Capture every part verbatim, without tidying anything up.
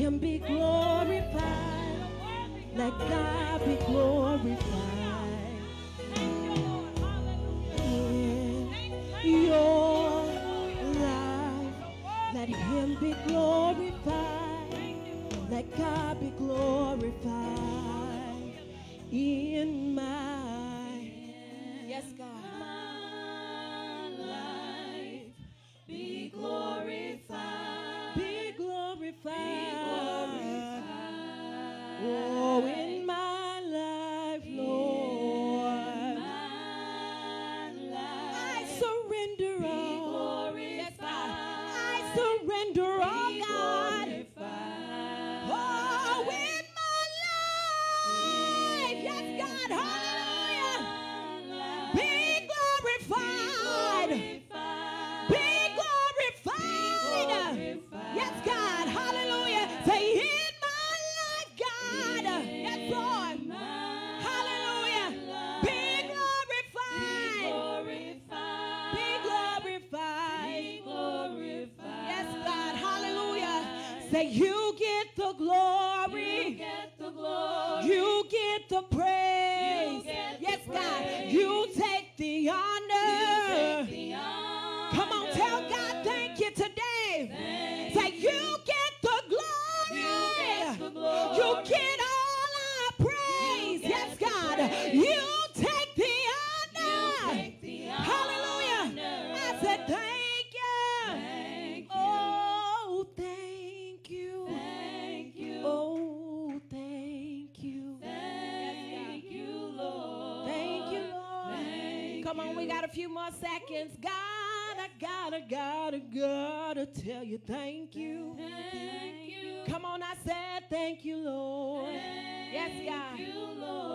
him be glorified. Let God be glorified in your life. Let him be glorified. Let God be glorified in my, yes, God, my life. Be glorified. Be glorified. Be glorified. Oh, in my life, Lord. In my life. I surrender all. Yes, God. I surrender all, God. Oh, in my life. Yes, God. Hallelujah. Be glorified. Be glorified. Yes, God. Hallelujah. Say, in my life, God. Yes, Lord. Hallelujah. Be glorified. Be glorified. Be glorified. Yes, God. Hallelujah. Say, you get the glory. You get the glory. You get the praise. Get yes, the God. Praise. You take the honor. You take the honor. Come on, tell God thank you today. Thank Say, you get the glory. You get, the glory. You get all our praise. Yes, God. Praise. You take the honor. You take the honor. Hallelujah. I said, thank you. Thank you. Oh, thank you. Thank you. Oh, thank you. Thank you, Lord. Thank you, Lord. Thank Come on, we got a few more seconds. God, I gotta, gotta, gotta tell you thank you. Thank you. Come on, I said thank you, Lord. Thank yes, God. Thank you,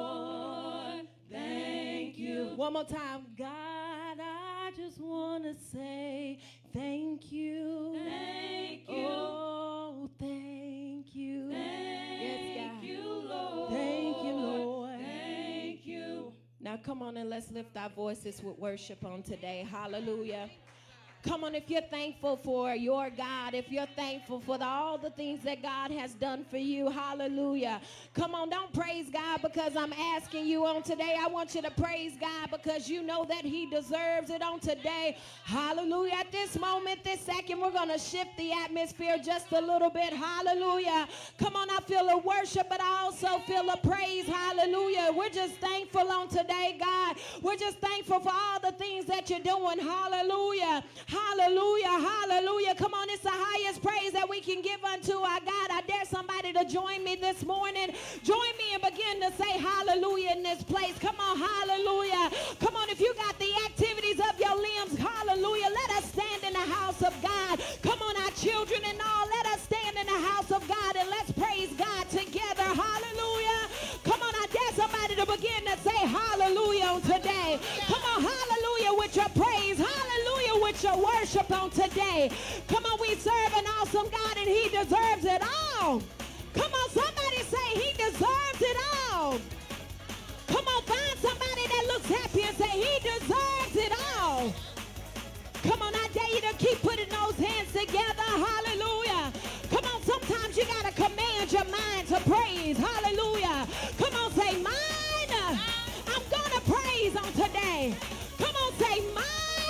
Lord. Thank you. One more time. God, I just want to say thank you. Thank you. Oh, thank you. Thank yes, God. you, Lord. Thank you, Lord. Thank you. Now, come on and let's lift our voices with worship on today. Hallelujah. Come on, if you're thankful for your God, if you're thankful for the, all the things that God has done for you, hallelujah. Come on, don't praise God because I'm asking you on today. I want you to praise God because you know that he deserves it on today. Hallelujah. At this moment, this second, we're going to shift the atmosphere just a little bit. Hallelujah. Come on, I feel a worship, but I also feel a praise. Hallelujah. We're just thankful on today, God. We're just thankful for all the things that you're doing. Hallelujah. Hallelujah, hallelujah. Come on, it's the highest praise that we can give unto our God. I dare somebody to join me this morning. Join me and begin to say hallelujah in this place. Come on, hallelujah. Come on, if you got the activities of your limbs, hallelujah. Let us stand in the house of God. Come on, our children and all, let us stand in the house of God and let's praise God together. Hallelujah. Come on, I dare somebody to begin to say hallelujah on today. Come on, hallelujah with your praise. Hallelujah with your worship on today. Come on, we serve an awesome God and he deserves it all. Come on, somebody say he deserves it all. Come on, find somebody that looks happy and say he deserves it all. Come on, I dare you to keep putting those hands together. Hallelujah. Come on, sometimes you got to command your mind to praise. Hallelujah. Come on, say mine. I'm going to praise on today. Come on, say mine.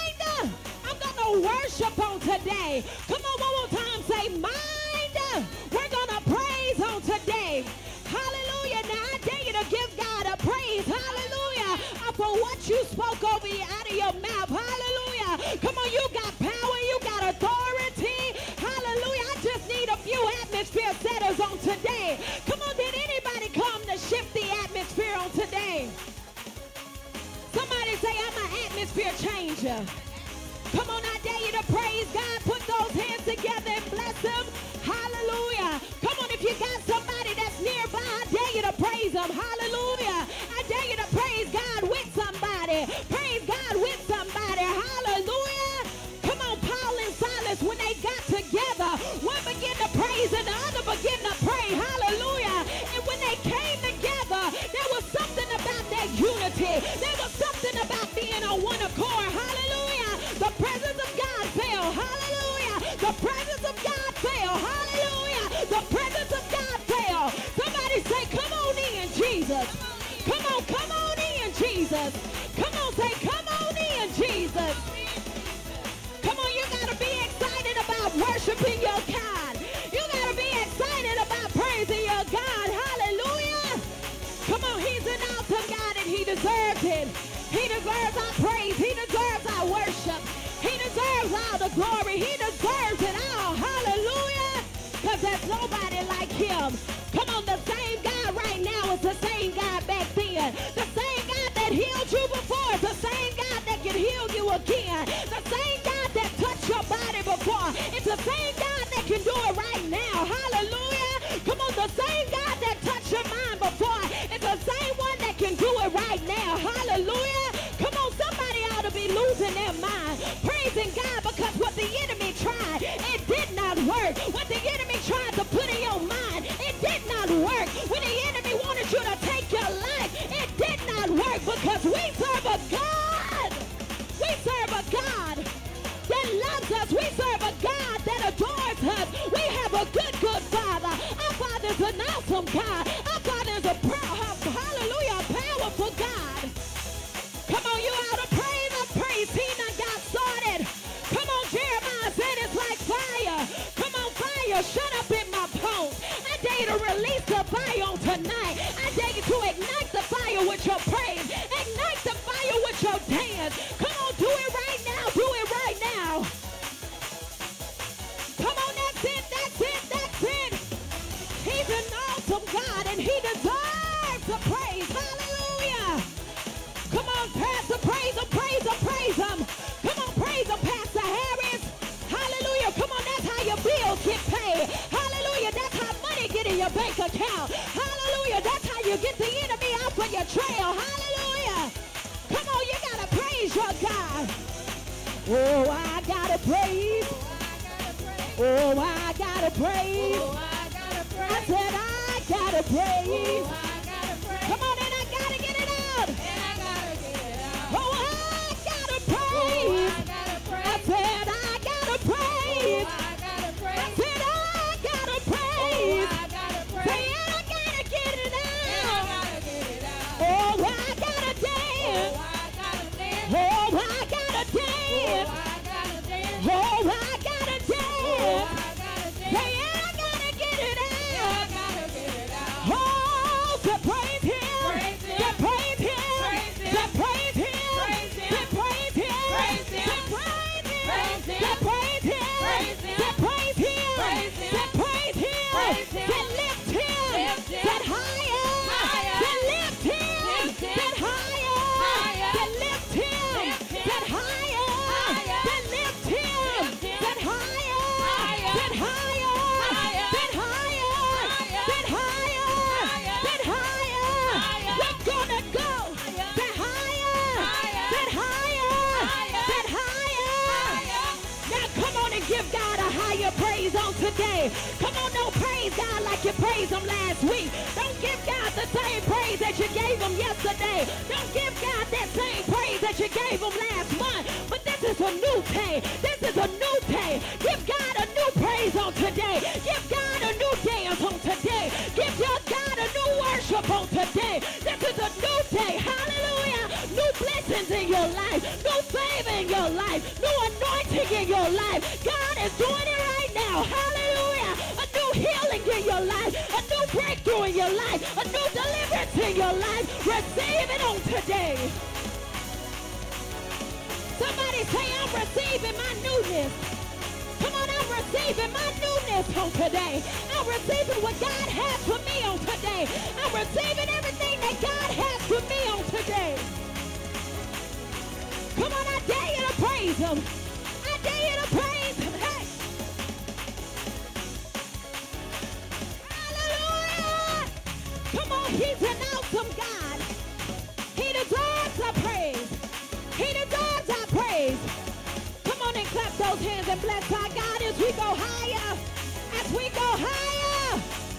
I'm going to worship on today. Come on, one more time. Say mind. We're going to praise on today. Hallelujah. Now I dare you to give God a praise. Hallelujah. For what you spoke over you out of your mouth. Hallelujah. Come on, you got power. You got authority. Hallelujah. I just need a few atmosphere setters on today. Come on, did anybody come to shift the atmosphere on today? Somebody say, I'm an atmosphere changer. Come on, I dare you to praise God. Put those hands together and bless him. Hallelujah. Come on, if you got somebody that's nearby, I dare you to praise him. Hallelujah. I dare you to praise God with somebody. Praise God with somebody. Hallelujah. Come on, Paul and Silas, when they got together, one began to praise and the other began to pray. Hallelujah. And when they came together, there was something about that unity. There was something about being on one accord. Hallelujah. The presence of God fell. Hallelujah. deserves it. He deserves our praise. He deserves our worship. He deserves all the glory. He deserves it all. Hallelujah. Because there's nobody like him. Come on, the same God right now is the same God back then. The same God that healed you before is the same God that can heal you again. The same God that touched your body before. It's the same God that can do it right now. Hallelujah. Come on, the same God that touched your mind before. It's the same one that can do it right now. Hallelujah. Come on, somebody ought to be losing their mind. Praising God because what the enemy tried, it did not work. What the enemy tried to put in your mind, it did not work. When the enemy wanted you to take your life, it did not work because we serve a God. We serve a God that loves us. We serve a God that adores us. We have a good, good Father. Our Father is an awesome God. Our Father is a, hallelujah, a powerful God. Come on, you ought to praise and praise. He done got started. Come on, Jeremiah said it's like fire. Come on, fire, shut up in my bones. I dare you to release the fire on tonight. I dare you to ignite the fire with your praise. Ignite the fire with your dance. Come on, do it right now. Do it right now. Come on, that's it, that's it, that's it. He's an awesome God, and he deserves the praise. Hallelujah. Come on, Pastor, praise him, praise him, praise him. Come on, praise him, Pastor Harris. Hallelujah. Come on, that's how your bills get paid. Hallelujah. That's how money get in your bank account. Hallelujah. That's how you get the enemy off of your trail. Hallelujah. Come on, you got to praise your God. Oh, I got to praise. Oh, I got to praise. I said I got to praise. Come on, and I got to get it out. Oh, I gotta praise. I said I gotta praise. I said I gotta praise. Say I gotta get it out. Oh, I gotta dance. Oh, I gotta dance. Oh, I gotta dance. Say I gotta get it out. Oh, to praise him. To praise him. To praise him. Today. Come on, don't praise God like you praised him last week. Don't give God the same praise that you gave him yesterday. Don't give God that same praise that you gave him last month. But this is a new day. This is a new day. Give God a new praise on today. Give God a new dance on today. Give your God a new worship on today. This is a new day. Hallelujah. New blessings in your life. New favor in your life. New anointing in your life. God is doing it right now. Hallelujah. A new healing in your life. A new breakthrough in your life. A new deliverance in your life. Receive it on today. Somebody say, I'm receiving my newness. Come on, I'm receiving my newness on today. I'm receiving what God has for me on today. I'm receiving everything that God has for me on today. Come on, I dare you to praise him. I dare you to praise him. Hey. Hallelujah. Come on, he's an awesome God. He deserves our praise. He deserves our praise. Come on and clap those hands and bless our God as we go higher. As we go higher.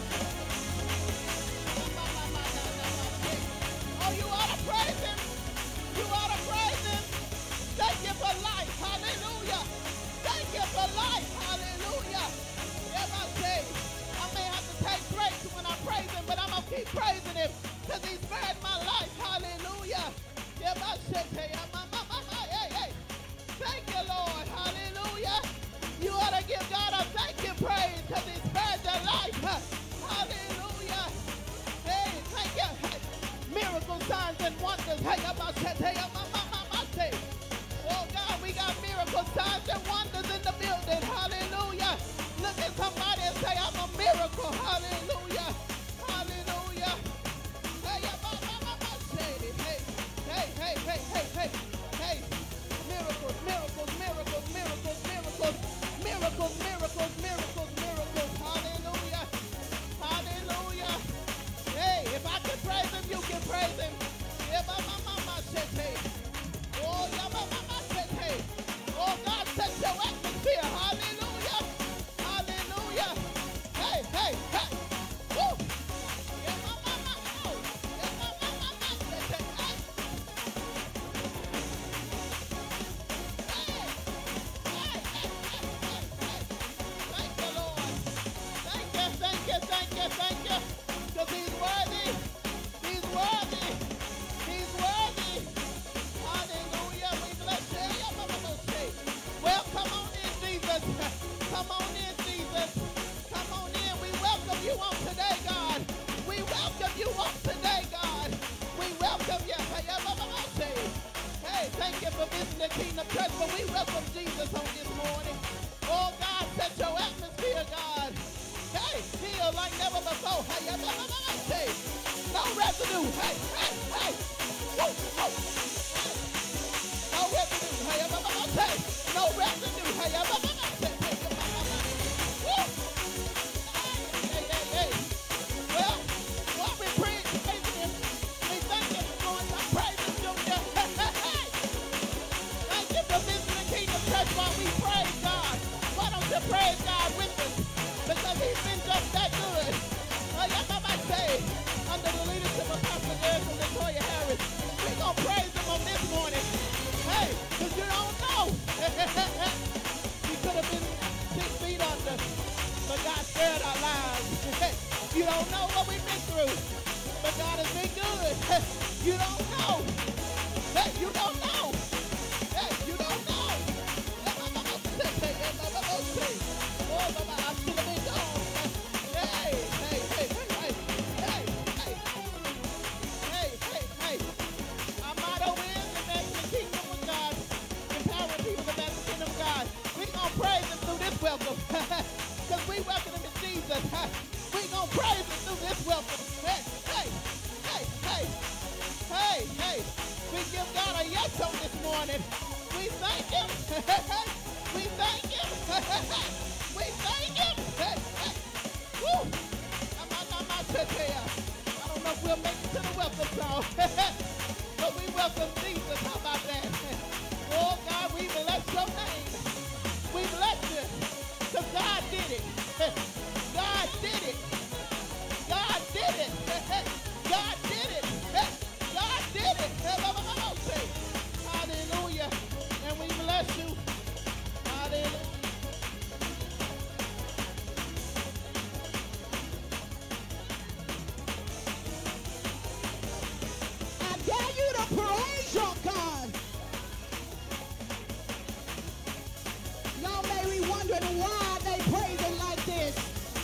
Oh, you ought to praise him. You ought to praise him. Thank you for life. Hallelujah. Thank you for life. Hallelujah. Yes, I say, I may have to take breaks when I praise him, but I'm going to keep praising him because he's spared my life. Hallelujah. Yes, I say, hey, hey. Thank you, Lord. Hallelujah. You for visiting the Kingdom Church, but we welcome Jesus on this morning. Oh, God, set your atmosphere, God. Hey, feel like never before. Hey, yeah, blah, blah, blah, blah, hey. No residue. Hey, hey, hey. Woo, woo. No residue. Hey, yeah, blah, blah, blah, hey. No residue. Hey, yeah, blah, blah, blah, hey. Hey, blah, blah, blah. Woo. Hey, hey, hey. Well, while we praise Him, we thank Him for going to praise Him, Junior. Hey, hey, hey. Thank you for visiting the Kingdom Church while we praise God. Why don't you praise God with us? Because He's been just that good. Uh, yes, I might say, under the leadership of Pastor Derek and Latoya Harris, we're going to praise Him on this morning. Hey, because you don't know. We could have been six feet under, but God spared our lives. You don't know what we've been through, but God has been good. You don't know. Hey, you don't know. Hey, you don't know. Oh, Baba, I should have been gone. Hey, hey, hey, hey, hey, hey, hey, hey, hey. Our motto is advance the kingdom of God, empowering people to advance the kingdom of God. We're going to praise Him through this welcome, because we welcome Him in Jesus. We're going to praise Him through this welcome. Hey, hey, hey, hey, hey, hey. We give God a yes on this morning. We thank Him. We thank Him. We thank Him. Hey, hey. Woo. I'm, I'm, I'm, I'm here. I don't know if we'll make it to the welcome song. But we welcome Jesus. How about that? Oh, God, we bless your name. We bless you. Because God did it. God did it. God did it. God did it. God did it. Hallelujah. And we bless you. Hallelujah. I dare you to praise your God. Y'all may be wondering why they praise Him like this.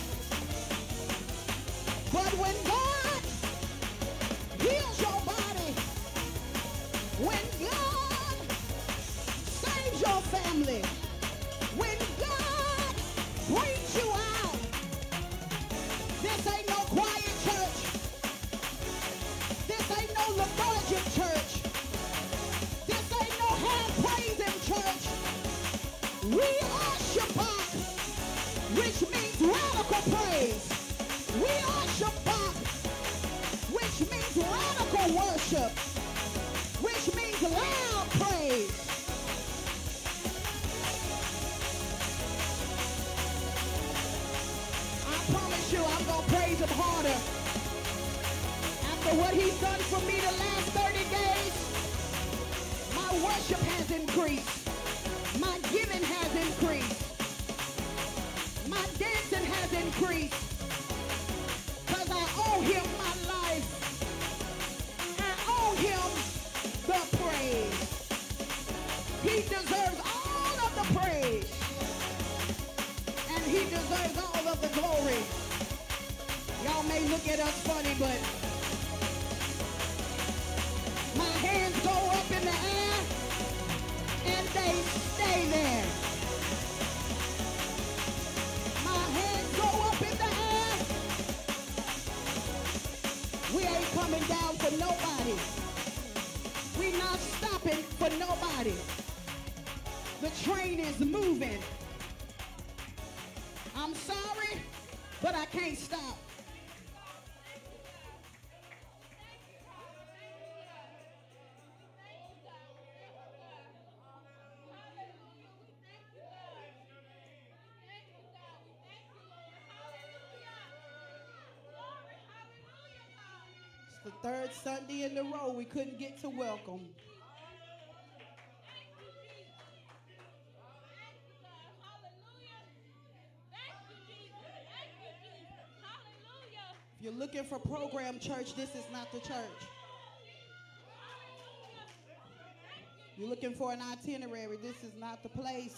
But when God heals your body, when God saves your family, when God brings you out, this ain't no quiet church. This ain't no lethargic church. This ain't no hand praising church. We are Shabbat, which means radical praise. We are Shabbat, which means radical worship, which means loud praise. I promise you I'm going to praise Him harder. After what He's done for me the last thirty days, my worship has increased. My giving has increased. My dancing has increased. Because I owe Him my life. I owe Him the praise. He deserves all of the praise. And He deserves all of the glory. Y'all may look at us funny, but my hands go up in the air and they stay there. My hands go up in the air. We ain't coming down for nobody. We not stopping for nobody. The train is moving. I'm sorry, but I can't stop. The third Sunday in a row we couldn't get to welcome. If you're looking for program church, this is not the church. You're looking for an itinerary, this is not the place.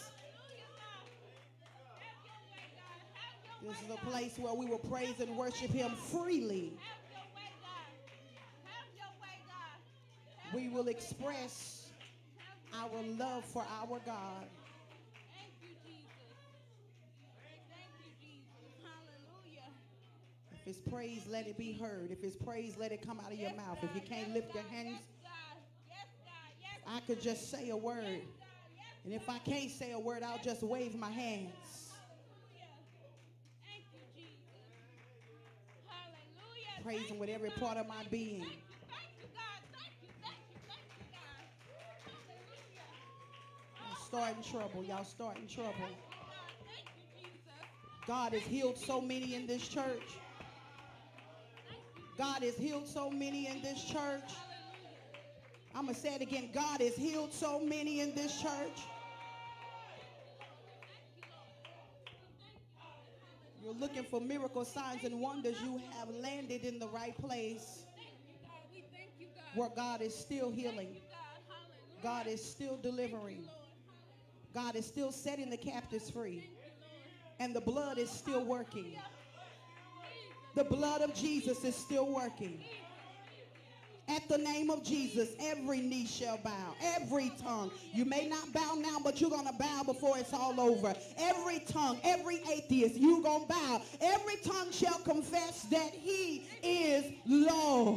This is a place where we will praise and worship Him freely. We will express our love for our God. Thank you, Jesus. Thank you, Jesus. Hallelujah. If it's praise, let it be heard. If it's praise, let it come out of your Yes, mouth. God. If you can't Yes, lift your God. hands, Yes, God. Yes, God. Yes, I could just say a word. Yes, God. Yes, And if I can't say a word, I'll just wave my hands. Hallelujah. Thank you, Jesus. Hallelujah. Praise Thank him with you, every God. part of my Thank you, being. Thank you, thank you, God. Thank you, thank you, thank you, God. Hallelujah. Y'all starting trouble. Y'all starting trouble. Thank you, God. Thank you, Jesus. God has healed so many in this church. God has healed so many in this church. I'm going to say it again. God has healed so many in this church. You're looking for miracle signs and wonders. You have landed in the right place where God is still healing. God is still delivering. God is still setting the captives free. And the blood is still working. The blood of Jesus is still working. At the name of Jesus, every knee shall bow, every tongue. You may not bow now, but you're going to bow before it's all over. Every tongue, every atheist, you're going to bow. Every tongue shall confess that he is Lord.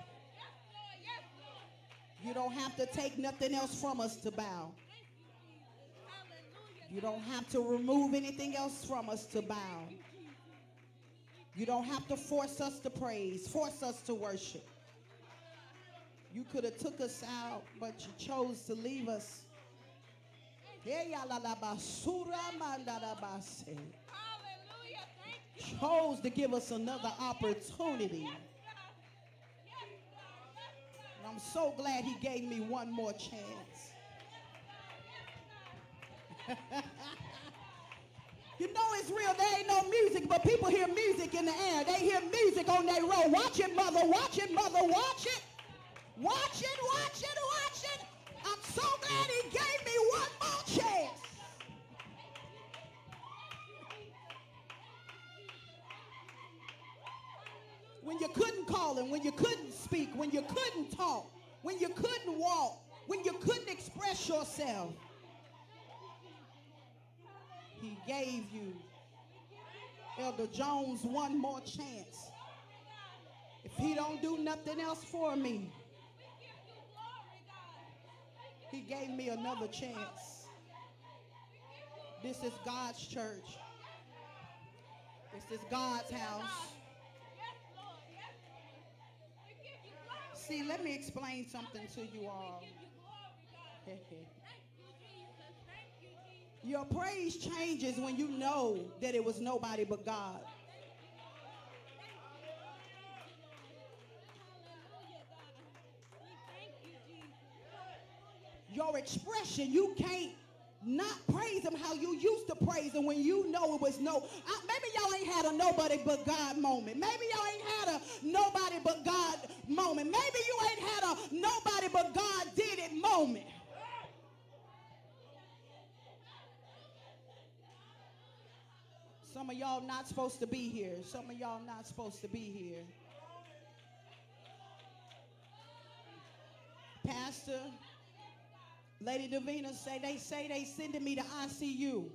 You don't have to take nothing else from us to bow. You don't have to remove anything else from us to bow. You don't have to force us to praise, force us to worship. You could have took us out, but you chose to leave us. Chose to give us another opportunity. And I'm so glad he gave me one more chance. You know it's real. There ain't no music, but people hear music in the air. They hear music on their road. Watch it, mother. Watch it, mother. Watch it. Watch it, watch it, watch it. I'm so glad he gave me one more chance. When you couldn't call him, when you couldn't speak, when you couldn't talk, when you couldn't walk, when you couldn't express yourself, he gave you, Elder Jones, one more chance. If he don't do nothing else for me, he gave me another chance. This is God's church. This is God's house. See, let me explain something to you all. Your praise changes when you know that it was nobody but God. Your expression, you can't not praise him how you used to praise him when you know it was no. Uh, maybe y'all ain't had a nobody but God moment. Maybe y'all ain't had a nobody but God moment. Maybe you ain't had a nobody but God did it moment. Some of y'all not supposed to be here. Some of y'all not supposed to be here. Pastor, Lady Davina say they say they sending me to I C U.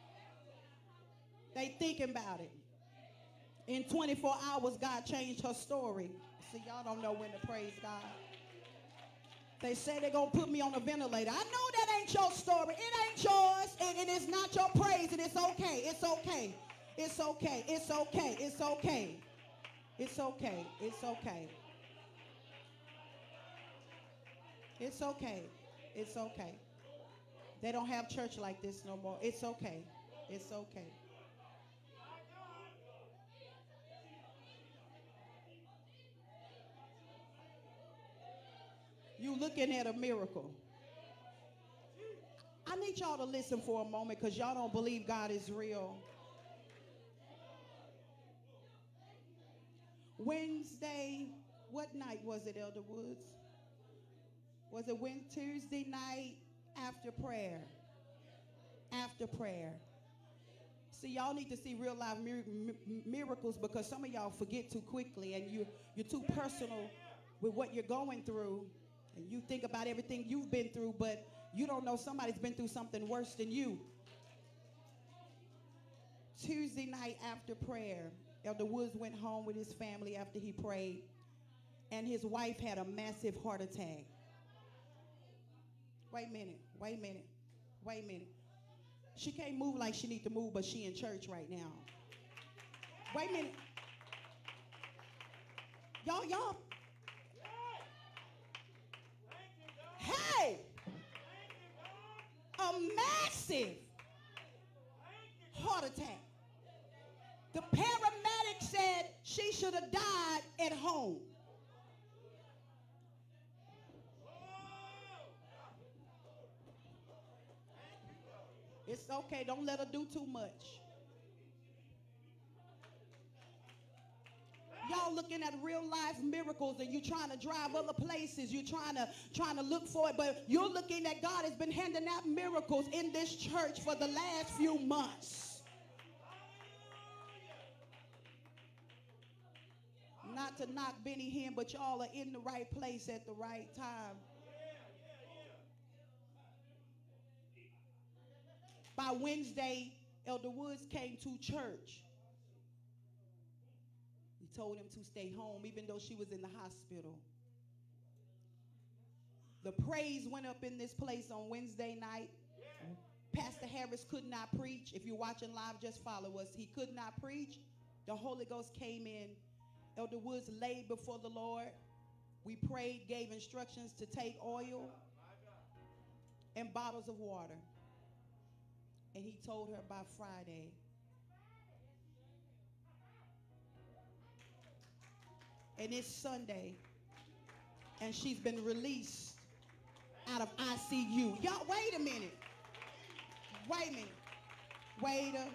They thinking about it. In twenty-four hours, God changed her story. See, y'all don't know when to praise God. They say they're going to put me on a ventilator. I know that ain't your story. It ain't yours. And it is not your praise. And it's okay. It's okay. It's okay. It's okay. It's okay. It's okay. It's okay. It's okay. It's okay. They don't have church like this no more. It's okay. It's okay. You looking at a miracle. I need y'all to listen for a moment because y'all don't believe God is real. Wednesday, what night was it, Elder Woods? Was it Wednesday, Tuesday night after prayer? After prayer. See, y'all need to see real life mir- mi- miracles because some of y'all forget too quickly and you, you're too personal with what you're going through. And you think about everything you've been through, but You don't know somebody's been through something worse than you. Tuesday night after prayer, Elder Woods went home with his family after he prayed, and his wife had a massive heart attack. Wait a minute, wait a minute, wait a minute. She can't move like she needs to move, but she in church right now. Wait a minute. Y'all, y'all. Hey! A massive heart attack. The paramedic said she should have died at home. It's okay. Don't let her do too much. Y'all looking at real life miracles, and you're trying to drive other places. You're trying to trying to look for it, but you're looking at God has been handing out miracles in this church for the last few months. Not to knock Benny Hinn, but y'all are in the right place at the right time. By Wednesday, Elder Woods came to church. He told him to stay home, even though she was in the hospital. The praise went up in this place on Wednesday night. Pastor Harris could not preach. If you're watching live, just follow us. He could not preach. The Holy Ghost came in. Elder Woods laid before the Lord. We prayed, gave instructions to take oil and bottles of water. And he told her by Friday, and it's Sunday, and she's been released out of I C U. Y'all, wait a minute. Wait a minute. Wait a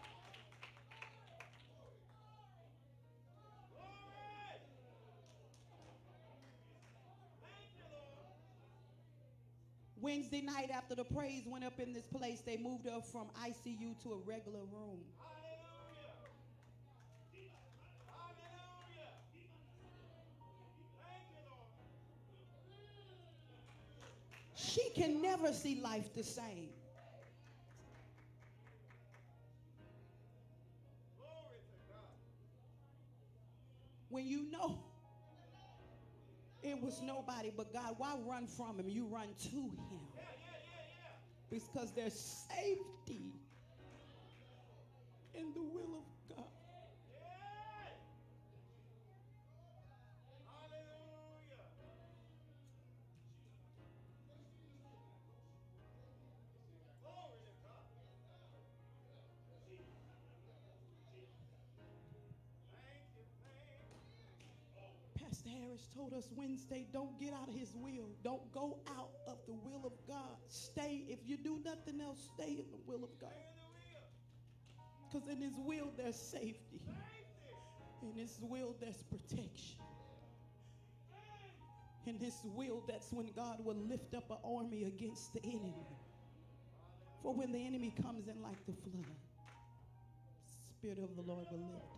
Wednesday night after the praise went up in this place, they moved her from I C U to a regular room. She can never see life the same. When you know it was nobody but God, why run from him? You run to him. Because there's safety in the will of God. Pastor Harris told us Wednesday, don't get out of his will. Don't go out of the will of God. Stay. If you do nothing else, stay in the will of God. Because in his will, there's safety. In his will, there's protection. In his will, that's when God will lift up an army against the enemy. For when the enemy comes in like the flood, the Spirit of the Lord will lift him.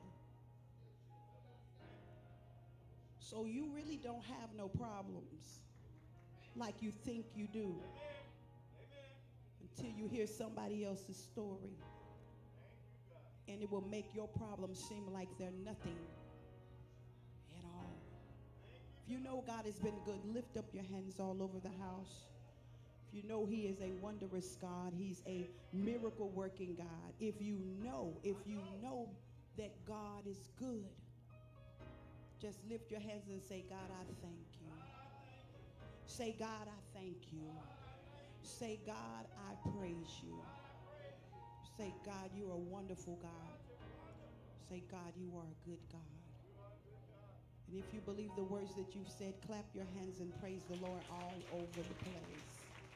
So you really don't have no problems like you think you do until you hear somebody else's story. And it will make your problems seem like they're nothing at all. If you know God has been good, lift up your hands all over the house. If you know he is a wondrous God, he's a miracle working God. If you know, if you know that God is good, just lift your hands and say, God, I thank you. Say, God, I thank you. Say, God, I praise you. Say, God, you're a wonderful God. Say, God, you are a good God. And if you believe the words that you've said, clap your hands and praise the Lord all over the place.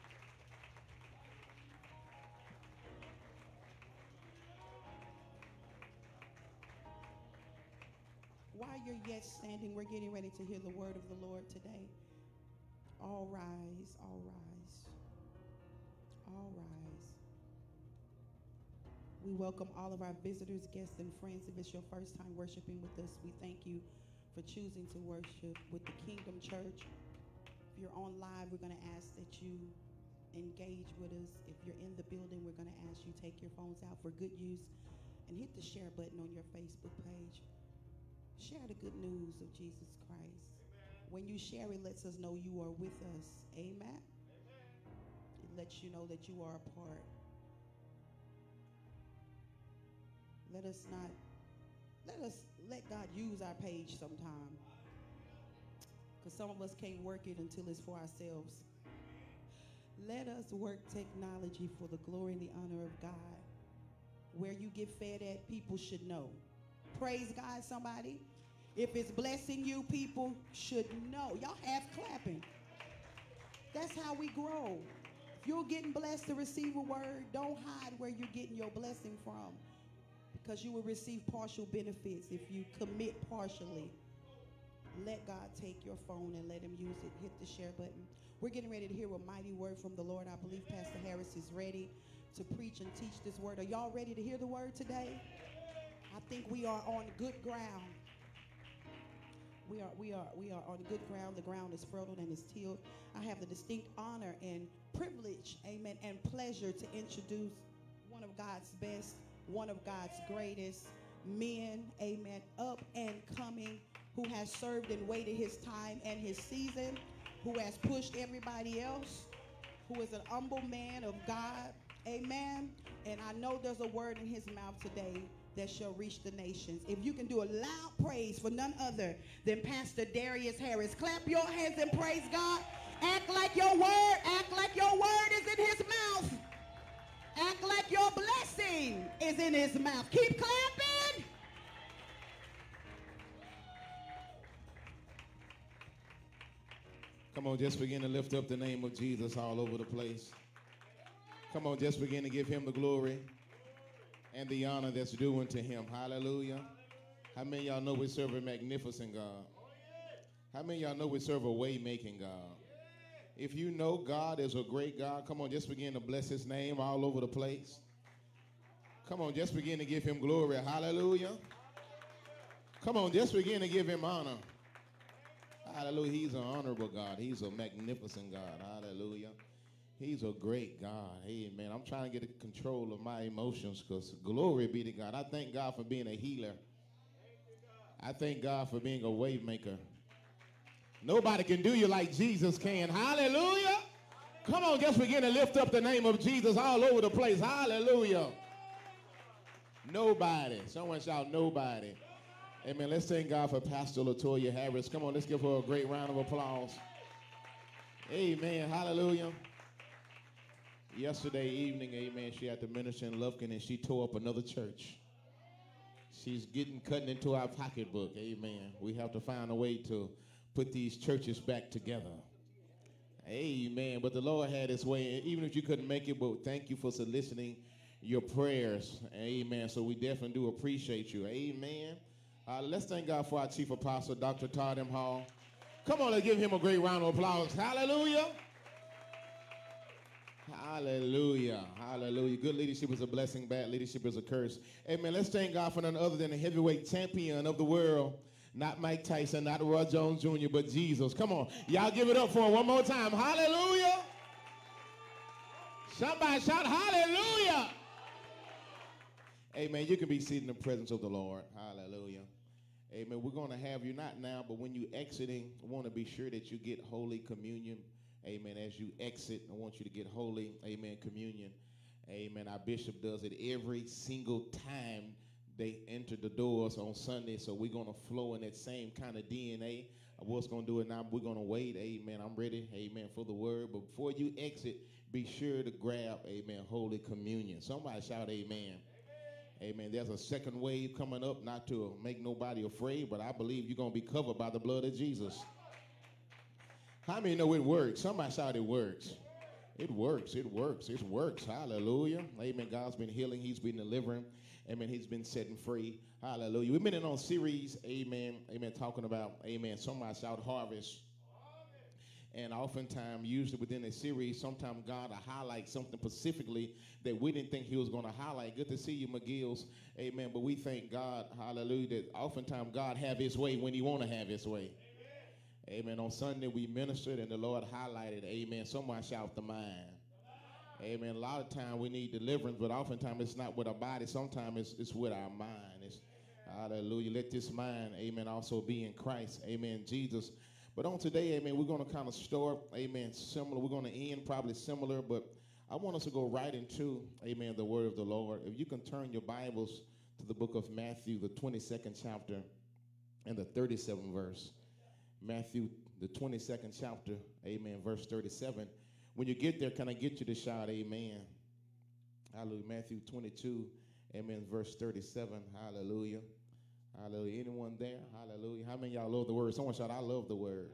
While you're yet standing, we're getting ready to hear the word of the Lord today. All rise, all rise, all rise. We welcome all of our visitors, guests, and friends. If it's your first time worshiping with us, we thank you for choosing to worship with the Kingdom Church. If you're on live, we're going to ask that you engage with us. If you're in the building, we're going to ask you take your phones out for good use and hit the share button on your Facebook page. Share the good news of Jesus Christ. When you share, it lets us know you are with us. Amen. It lets you know that you are a part. Let us not, let us let God use our page sometime. Because some of us can't work it until it's for ourselves. Let us work technology for the glory and the honor of God. Where you get fed at, people should know. Praise God, somebody. If it's blessing you, people should know. Y'all half clapping. That's how we grow. If you're getting blessed to receive a word, don't hide where you're getting your blessing from, because you will receive partial benefits if you commit partially. Let God take your phone and let him use it. Hit the share button. We're getting ready to hear a mighty word from the Lord. I believe Pastor Harris is ready to preach and teach this word. Are y'all ready to hear the word today? I think we are on good ground. We are, we are, we are on good ground. The ground is fertile and is tilled. I have the distinct honor and privilege, amen, and pleasure to introduce one of God's best, one of God's greatest men, amen, up and coming, who has served and waited his time and his season, who has pushed everybody else, who is an humble man of God, amen. And I know there's a word in his mouth today that shall reach the nations. If you can do a loud praise for none other than Pastor Darius Harris. Clap your hands and praise God. Act like your word, act like your word is in his mouth. Act like your blessing is in his mouth. Keep clapping. Come on, just begin to lift up the name of Jesus all over the place. Come on, just begin to give him the glory and the honor that's due unto him. Hallelujah. How many of y'all know we serve a magnificent God? How many of y'all know we serve a way-making God? If you know God is a great God, come on, just begin to bless his name all over the place. Come on, just begin to give him glory. Hallelujah. Come on, just begin to give him honor. Hallelujah. He's an honorable God. He's a magnificent God. Hallelujah. He's a great God. Amen. I'm trying to get control of my emotions, because glory be to God. I thank God for being a healer. I thank God for being a way maker. Nobody can do you like Jesus can. Hallelujah. Come on, just begin to lift up the name of Jesus all over the place. Hallelujah. Nobody. Someone shout nobody. Amen. Let's thank God for Pastor Latoya Harris. Come on, let's give her a great round of applause. Amen. Hallelujah. Yesterday evening, amen, she had to minister in Lufkin, and she tore up another church. She's getting cutting into our pocketbook. Amen. We have to find a way to put these churches back together. Amen. But the Lord had his way. Even if you couldn't make it, but thank you for soliciting your prayers. Amen. So we definitely do appreciate you. Amen. Uh, let's thank God for our chief apostle, Doctor Todd M. Hall. Come on, let's give him a great round of applause. Hallelujah. Hallelujah. Hallelujah. Good leadership is a blessing. Bad leadership is a curse. Amen. Let's thank God for none other than the heavyweight champion of the world. Not Mike Tyson, not Roy Jones Junior, but Jesus. Come on. Y'all give it up for him one more time. Hallelujah. Somebody shout hallelujah. Amen. You can be seated in the presence of the Lord. Hallelujah. Amen. We're going to have you, not now, but when you exiting, I want to be sure that you get Holy Communion. Amen. As you exit, I want you to get Holy, amen, communion. Amen. Our bishop does it every single time they enter the doors on Sunday. So we're going to flow in that same kind of D N A. I was going to do it now. We're going to wait. Amen. I'm ready. Amen. For the word. But before you exit, be sure to grab, amen, Holy Communion. Somebody shout amen. Amen. Amen. There's a second wave coming up, not to make nobody afraid, but I believe you're going to be covered by the blood of Jesus. How many know it works? Somebody shout it works. It works. It works. It works. Hallelujah. Amen. God's been healing. He's been delivering. Amen. He's been setting free. Hallelujah. We've been in on series. Amen. Amen. Talking about, amen, somebody shout harvest. And oftentimes, usually within a series, sometimes God will highlight something specifically that we didn't think he was going to highlight. Good to see you, McGill's. Amen. But we thank God, hallelujah, that oftentimes God have his way when he want to have his way. Amen. On Sunday, we ministered and the Lord highlighted, amen, someone shout the mind. Amen. A lot of time we need deliverance, but oftentimes it's not with our body. Sometimes it's, it's with our mind. It's, hallelujah. Let this mind, amen, also be in Christ. Amen. Jesus. But on today, amen, we're going to kind of start, amen, similar. We're going to end probably similar, but I want us to go right into, amen, the word of the Lord. If you can turn your Bibles to the book of Matthew, the twenty-second chapter and the thirty-seventh verse. Matthew, the twenty-second chapter, amen, verse thirty-seven. When you get there, can I get you to shout amen? Hallelujah. Matthew twenty-two, amen, verse thirty-seven. Hallelujah. Hallelujah. Anyone there? Hallelujah. How many of y'all love the word? Someone shout, I love the word.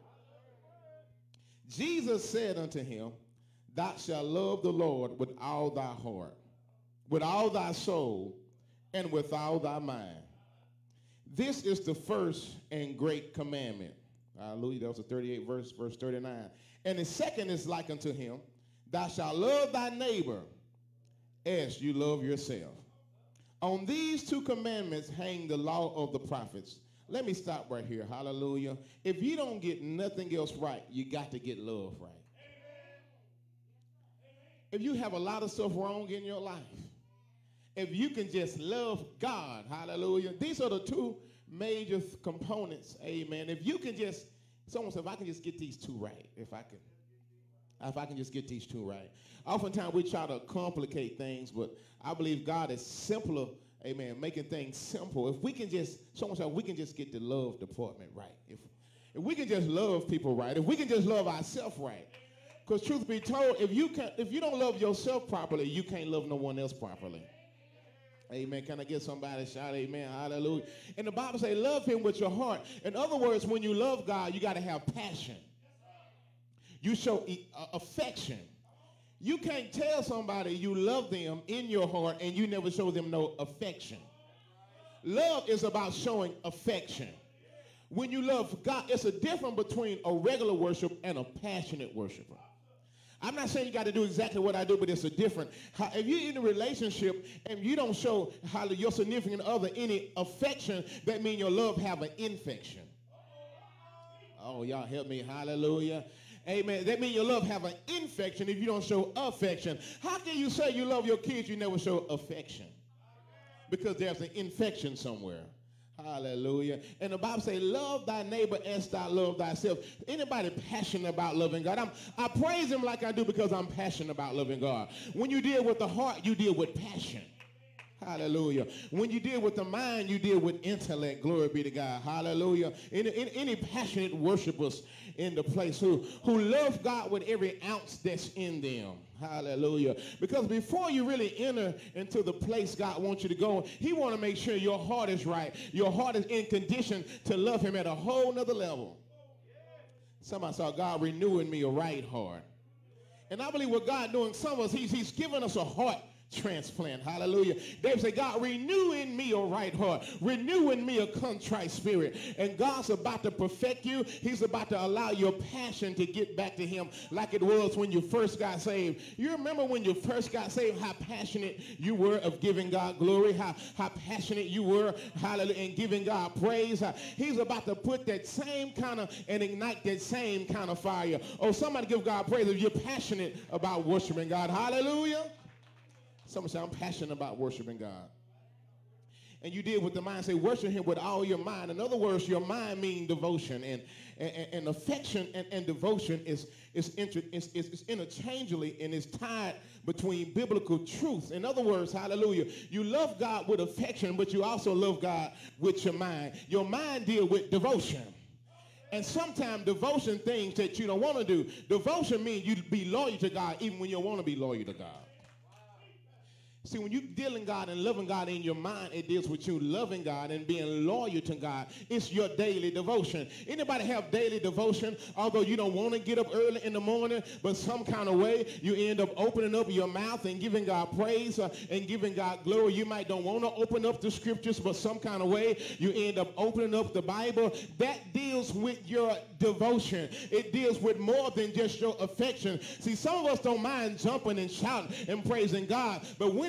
Jesus said unto him, thou shalt love the Lord with all thy heart, with all thy soul, and with all thy mind. This is the first and great commandment. Hallelujah. That was the thirty-eighth verse, verse thirty-nine. And the second is like unto him, thou shalt love thy neighbor as you love yourself. On these two commandments hang the law of the prophets. Let me stop right here. Hallelujah. If you don't get nothing else right, you got to get love right. If you have a lot of stuff wrong in your life, if you can just love God, hallelujah. These are the two major components, amen. If you can just, someone said, if I can just get these two right, if I can, if I can just get these two right. Oftentimes we try to complicate things, but I believe God is simpler, amen, making things simple. If we can just, someone said, we can just get the love department right. If, if we can just love people right, if we can just love ourselves right. Because truth be told, if you can, if you don't love yourself properly, you can't love no one else properly. Amen. Can I get somebody to shout amen? Hallelujah. And the Bible says, love him with your heart. In other words, when you love God, you got to have passion. You show e- uh, affection. You can't tell somebody you love them in your heart and you never show them no affection. Love is about showing affection. When you love God, it's a difference between a regular worship and a passionate worshiper. I'm not saying you got to do exactly what I do, but it's a different. How, if you're in a relationship and you don't show how your significant other any affection, that means your love have an infection. Oh, y'all help me. Hallelujah. Amen. That means your love have an infection if you don't show affection. How can you say you love your kids, you never show affection? Because there's an infection somewhere. Hallelujah. And the Bible says, love thy neighbor as thou love thyself. Anybody passionate about loving God? I'm, I praise him like I do because I'm passionate about loving God. When you deal with the heart, you deal with passion. Hallelujah. When you deal with the mind, you deal with intellect. Glory be to God. Hallelujah. Any, any, any passionate worshipers in the place who, who love God with every ounce that's in them. Hallelujah. Because before you really enter into the place God wants you to go, he want to make sure your heart is right. Your heart is in condition to love him at a whole nother level. Somebody saw God renewing me a right heart. And I believe what God doing, some of us, he's, he's giving us a heart transplant. Hallelujah. David said, God, renew in me a right heart. Renew in me a contrite spirit. And God's about to perfect you. He's about to allow your passion to get back to him like it was when you first got saved. You remember when you first got saved, how passionate you were of giving God glory, how, how passionate you were, hallelujah, in giving God praise. He's about to put that same kind of, and ignite that same kind of fire. Oh, somebody give God praise if you're passionate about worshiping God. Hallelujah. Someone say, I'm passionate about worshiping God. And you deal with the mind, say, worship him with all your mind. In other words, your mind means devotion. And, and, and affection and, and devotion is, is, inter, is, is, is interchangeably and is tied between biblical truth. In other words, hallelujah, you love God with affection, but you also love God with your mind. Your mind deals with devotion. And sometimes devotion things that you don't want to do. Devotion means you be loyal to God even when you don't want to be loyal to God. See, when you're dealing God and loving God in your mind, it deals with you loving God and being loyal to God. It's your daily devotion. Anybody have daily devotion? Although you don't want to get up early in the morning, but some kind of way you end up opening up your mouth and giving God praise uh, and giving God glory. You might don't want to open up the scriptures, but some kind of way you end up opening up the Bible. That deals with your devotion. It deals with more than just your affection. See, some of us don't mind jumping and shouting and praising God, but when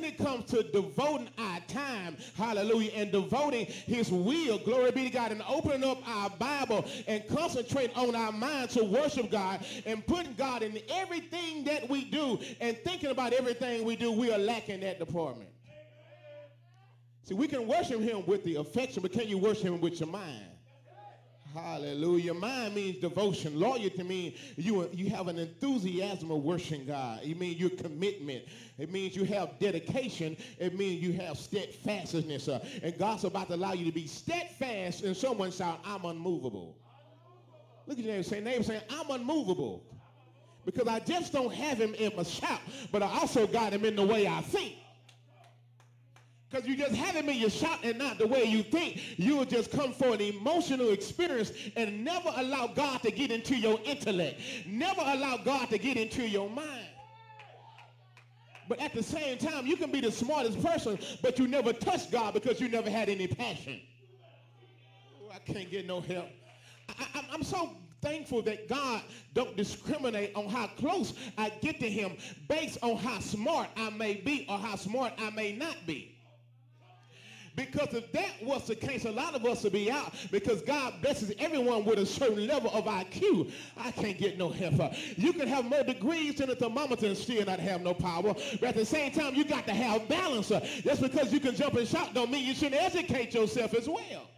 it comes to devoting our time, hallelujah, and devoting his will, glory be to God, and opening up our Bible and concentrating on our mind to worship God and putting God in everything that we do and thinking about everything we do, we are lacking that department. See, we can worship him with the affection, but can you worship him with your mind? Hallelujah. Mind means devotion. Loyalty means you, you have an enthusiasm of worshiping God. It means your commitment. It means you have dedication. It means you have steadfastness. Uh, and God's about to allow you to be steadfast, and someone shout, I'm unmovable. Look at your neighbor saying, neighbor saying, I'm unmovable. Because I just don't have him in my shout, but I also got him in the way I think. Because you just have him in your shout and not the way you think. You will just come for an emotional experience and never allow God to get into your intellect. Never allow God to get into your mind. But at the same time, you can be the smartest person, but you never touch God because you never had any passion. Oh, I can't get no help. I, I, I'm so thankful that God don't discriminate on how close I get to him based on how smart I may be or how smart I may not be. Because if that was the case, a lot of us would be out because God blesses everyone with a certain level of I Q. I can't get no help. You can have more degrees than a thermometer and still not have no power. But at the same time, you got to have balance. Just because you can jump and shout don't mean you shouldn't educate yourself as well.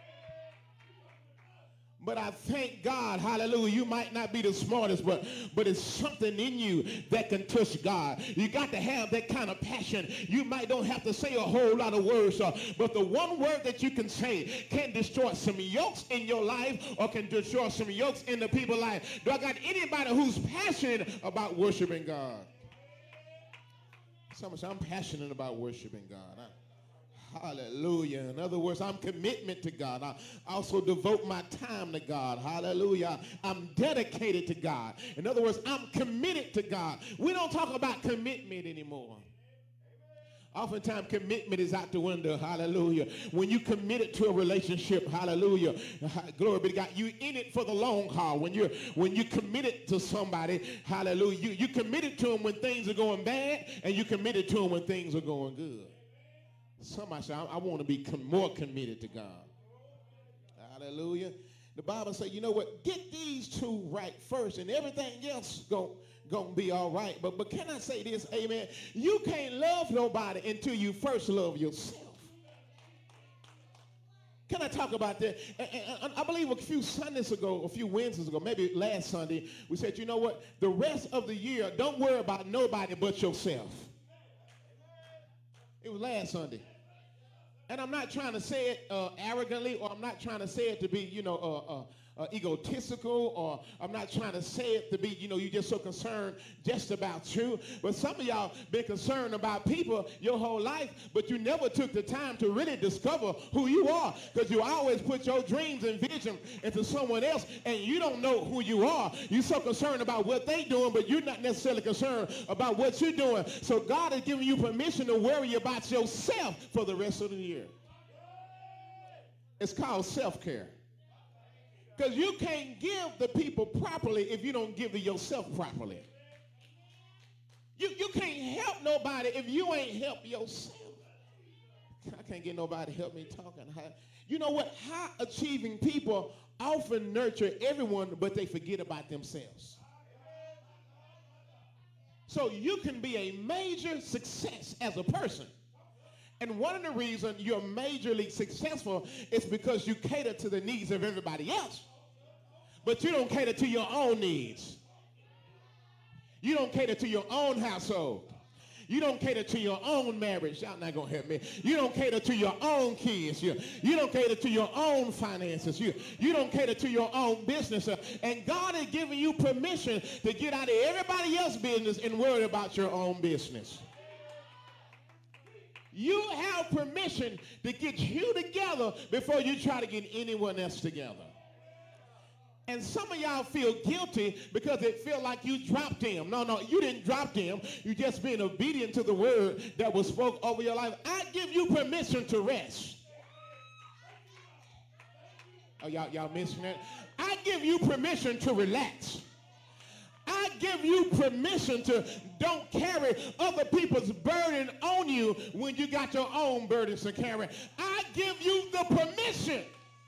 But I thank God, hallelujah, you might not be the smartest, but, but it's something in you that can touch God. You got to have that kind of passion. You might don't have to say a whole lot of words, uh, but the one word that you can say can destroy some yokes in your life or can destroy some yokes in the people's life. Do I got anybody who's passionate about worshiping God? Someone say, I'm passionate about worshiping God. I, Hallelujah. In other words, I'm commitment to God. I also devote my time to God. Hallelujah. I'm dedicated to God. In other words, I'm committed to God. We don't talk about commitment anymore. Oftentimes, commitment is out the window. Hallelujah. When you committed to a relationship, hallelujah, glory be to God, you in it for the long haul. When you're when you committed to somebody, hallelujah, you, you committed to them when things are going bad, and you committed to them when things are going good. Somebody say, I, I want to be com- more committed to God. Hallelujah. The Bible says, you know what? Get these two right first, and everything else going to be all right. But, but can I say this, amen? You can't love nobody until you first love yourself. Can I talk about that? And, and, I believe a few Sundays ago, a few Wednesdays ago, maybe last Sunday, we said, you know what? The rest of the year, don't worry about nobody but yourself. It was last Sunday. And I'm not trying to say it uh, arrogantly, or I'm not trying to say it to be, you know, uh, uh, uh, egotistical, or I'm not trying to say it to be, you know, you're just so concerned just about you. But some of y'all been concerned about people your whole life, but you never took the time to really discover who you are, because you always put your dreams and vision into someone else, and you don't know who you are. You're so concerned about what they're doing, but you're not necessarily concerned about what you're doing. So God is giving you permission to worry about yourself for the rest of the year. It's called self-care. Because you can't give the people properly if you don't give to yourself properly. You, you can't help nobody if you ain't help yourself. I can't get nobody to help me talking. You know what? High achieving people often nurture everyone, but they forget about themselves. So you can be a major success as a person. And one of the reasons you're majorly successful is because you cater to the needs of everybody else. But you don't cater to your own needs. You don't cater to your own household. You don't cater to your own marriage. Y'all not going to help me. You don't cater to your own kids. You, you don't cater to your own finances. You, you don't cater to your own business. And God is giving you permission to get out of everybody else's business and worry about your own business. You have permission to get you together before you try to get anyone else together. And some of y'all feel guilty because it feel like you dropped him. No, no, you didn't drop him. You just being obedient to the word that was spoke over your life. I give you permission to rest. Oh, y'all, y'all missing that? I give you permission to relax. I give you permission to don't carry other people's burden on you when you got your own burdens to carry. I give you the permission.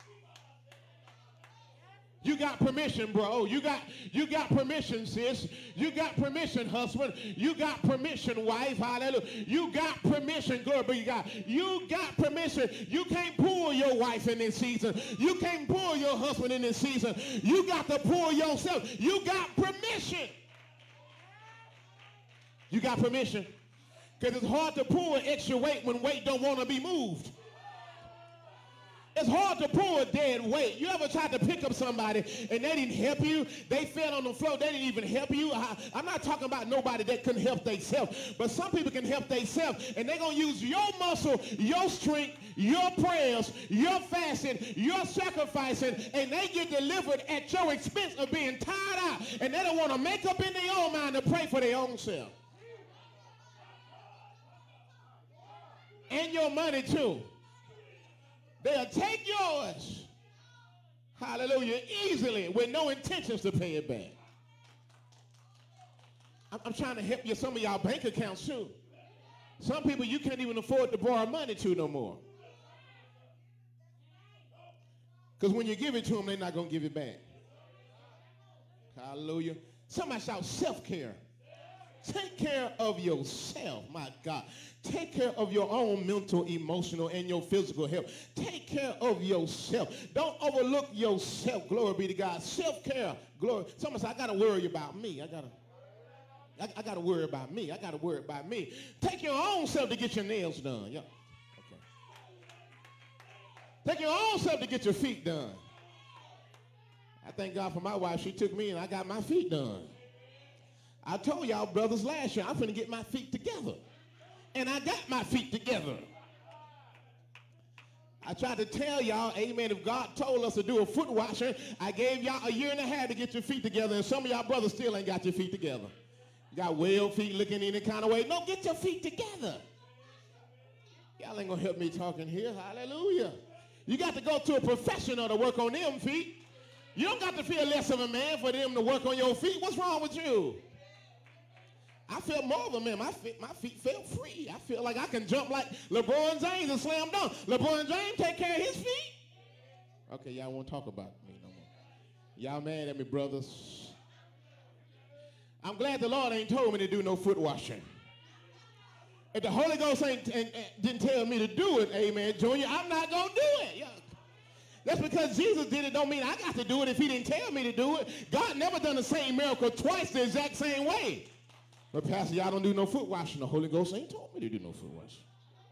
You got permission, bro. You got you got permission, sis. You got permission, husband. You got permission, wife. Hallelujah. You got permission, glory be to God. You got permission. You can't pull your wife in this season. You can't pull your husband in this season. You got to pull yourself. You got permission. You got permission. Because it's hard to pull extra weight when weight don't want to be moved. It's hard to pull a dead weight. You ever tried to pick up somebody and they didn't help you? They fell on the floor. They didn't even help you. I, I'm not talking about nobody that couldn't help themselves, but some people can help themselves, and they're going to use your muscle, your strength, your prayers, your fasting, your sacrificing, and they get delivered at your expense of being tired out, and they don't want to make up in their own mind to pray for their own self. And your money too. They'll take yours, hallelujah, easily with no intentions to pay it back. I'm, I'm trying to help you, some of y'all bank accounts too. Some people you can't even afford to borrow money to no more. Because when you give it to them, they're not going to give it back. Hallelujah. Somebody shout self-care. Take care of yourself, my God. Take care of your own mental, emotional, and your physical health. Take care of yourself. Don't overlook yourself. Glory be to God. Self-care. Glory. Somebody say, I got to worry about me. I got to I, I got to worry about me. I got to worry about me. Take your own self to get your nails done. Yeah. Okay. Take your own self to get your feet done. I thank God for my wife. She took me and I got my feet done. I told y'all brothers last year, I'm finna get my feet together. And I got my feet together. I tried to tell y'all, amen, if God told us to do a foot washing, I gave y'all a year and a half to get your feet together, and some of y'all brothers still ain't got your feet together. You got whale feet looking any kind of way. No, get your feet together. Y'all ain't gonna help me talking here. Hallelujah. You got to go to a professional to work on them feet. You don't got to feel less of a man for them to work on your feet. What's wrong with you? I feel more of a man. My feet, my feet feel free. I feel like I can jump like LeBron James and slam dunk. LeBron James take care of his feet. Okay, y'all won't talk about me no more. Y'all mad at me, brothers. I'm glad the Lord ain't told me to do no foot washing. If the Holy Ghost ain't, ain't, ain't, didn't tell me to do it, amen, Junior, I'm not going to do it. Yeah. That's because Jesus did it don't mean I got to do it if he didn't tell me to do it. God never done the same miracle twice the exact same way. But Pastor, y'all don't do no foot washing. The Holy Ghost ain't told me to do no foot washing.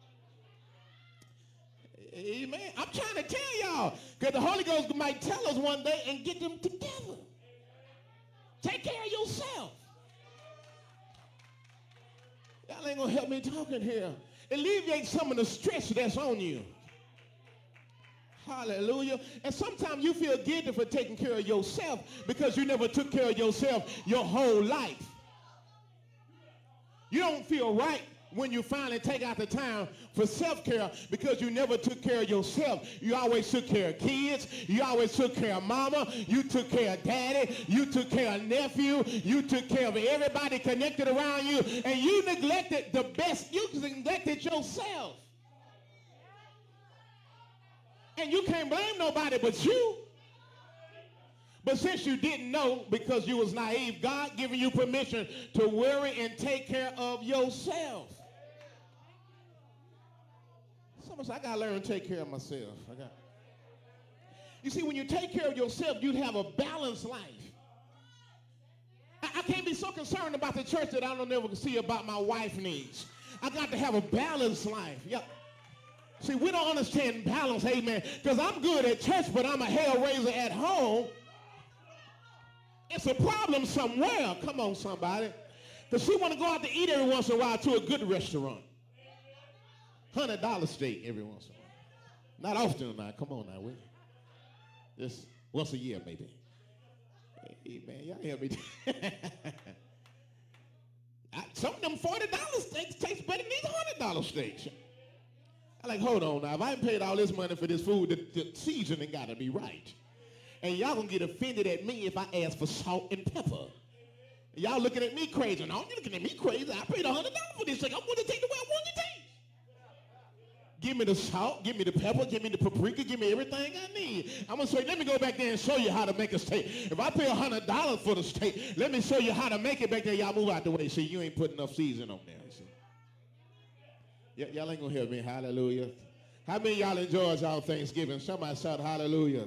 Amen. I'm trying to tell y'all, because the Holy Ghost might tell us one day and get them together. Take care of yourself. Y'all ain't going to help me talking here. Alleviate some of the stress that's on you. Hallelujah. And sometimes you feel guilty for taking care of yourself because you never took care of yourself your whole life. You don't feel right when you finally take out the time for self-care because you never took care of yourself. You always took care of kids. You always took care of mama. You took care of daddy. You took care of nephew. You took care of everybody connected around you. And you neglected the best. You neglected yourself. And you can't blame nobody but you. But since you didn't know because you was naive, God giving you permission to worry and take care of yourself. Someone said, I got to learn to take care of myself. I got. You see, when you take care of yourself, you'd have a balanced life. I, I can't be so concerned about the church that I don't ever see about my wife needs. I got to have a balanced life. Yep. See, we don't understand balance, amen, because I'm good at church, but I'm a hellraiser at home. It's a problem somewhere. Come on, somebody. Because she want to go out to eat every once in a while to a good restaurant. one hundred dollar steak every once in a while. Not often now. Come on now. We, just once a year, maybe. Hey, man, y'all help me. I, some of them forty dollar steaks taste better than these one hundred dollar steaks. I'm like, hold on now. If I ain't paid all this money for this food, the, the seasoning got to be right. And y'all gonna get offended at me if I ask for salt and pepper. Y'all looking at me crazy. No, you're looking at me crazy. I paid one hundred dollars for this thing. I'm going to take the way I want to take. Give me the salt, give me the pepper, give me the paprika, give me everything I need. I'm going to say, let me go back there and show you how to make a steak. If I pay one hundred dollars for the steak, let me show you how to make it back there. Y'all move out the way. See, you ain't putting enough seasoning on there. See? Y- y'all ain't going to help me. Hallelujah. How many of y'all enjoyed y'all Thanksgiving? Somebody shout hallelujah.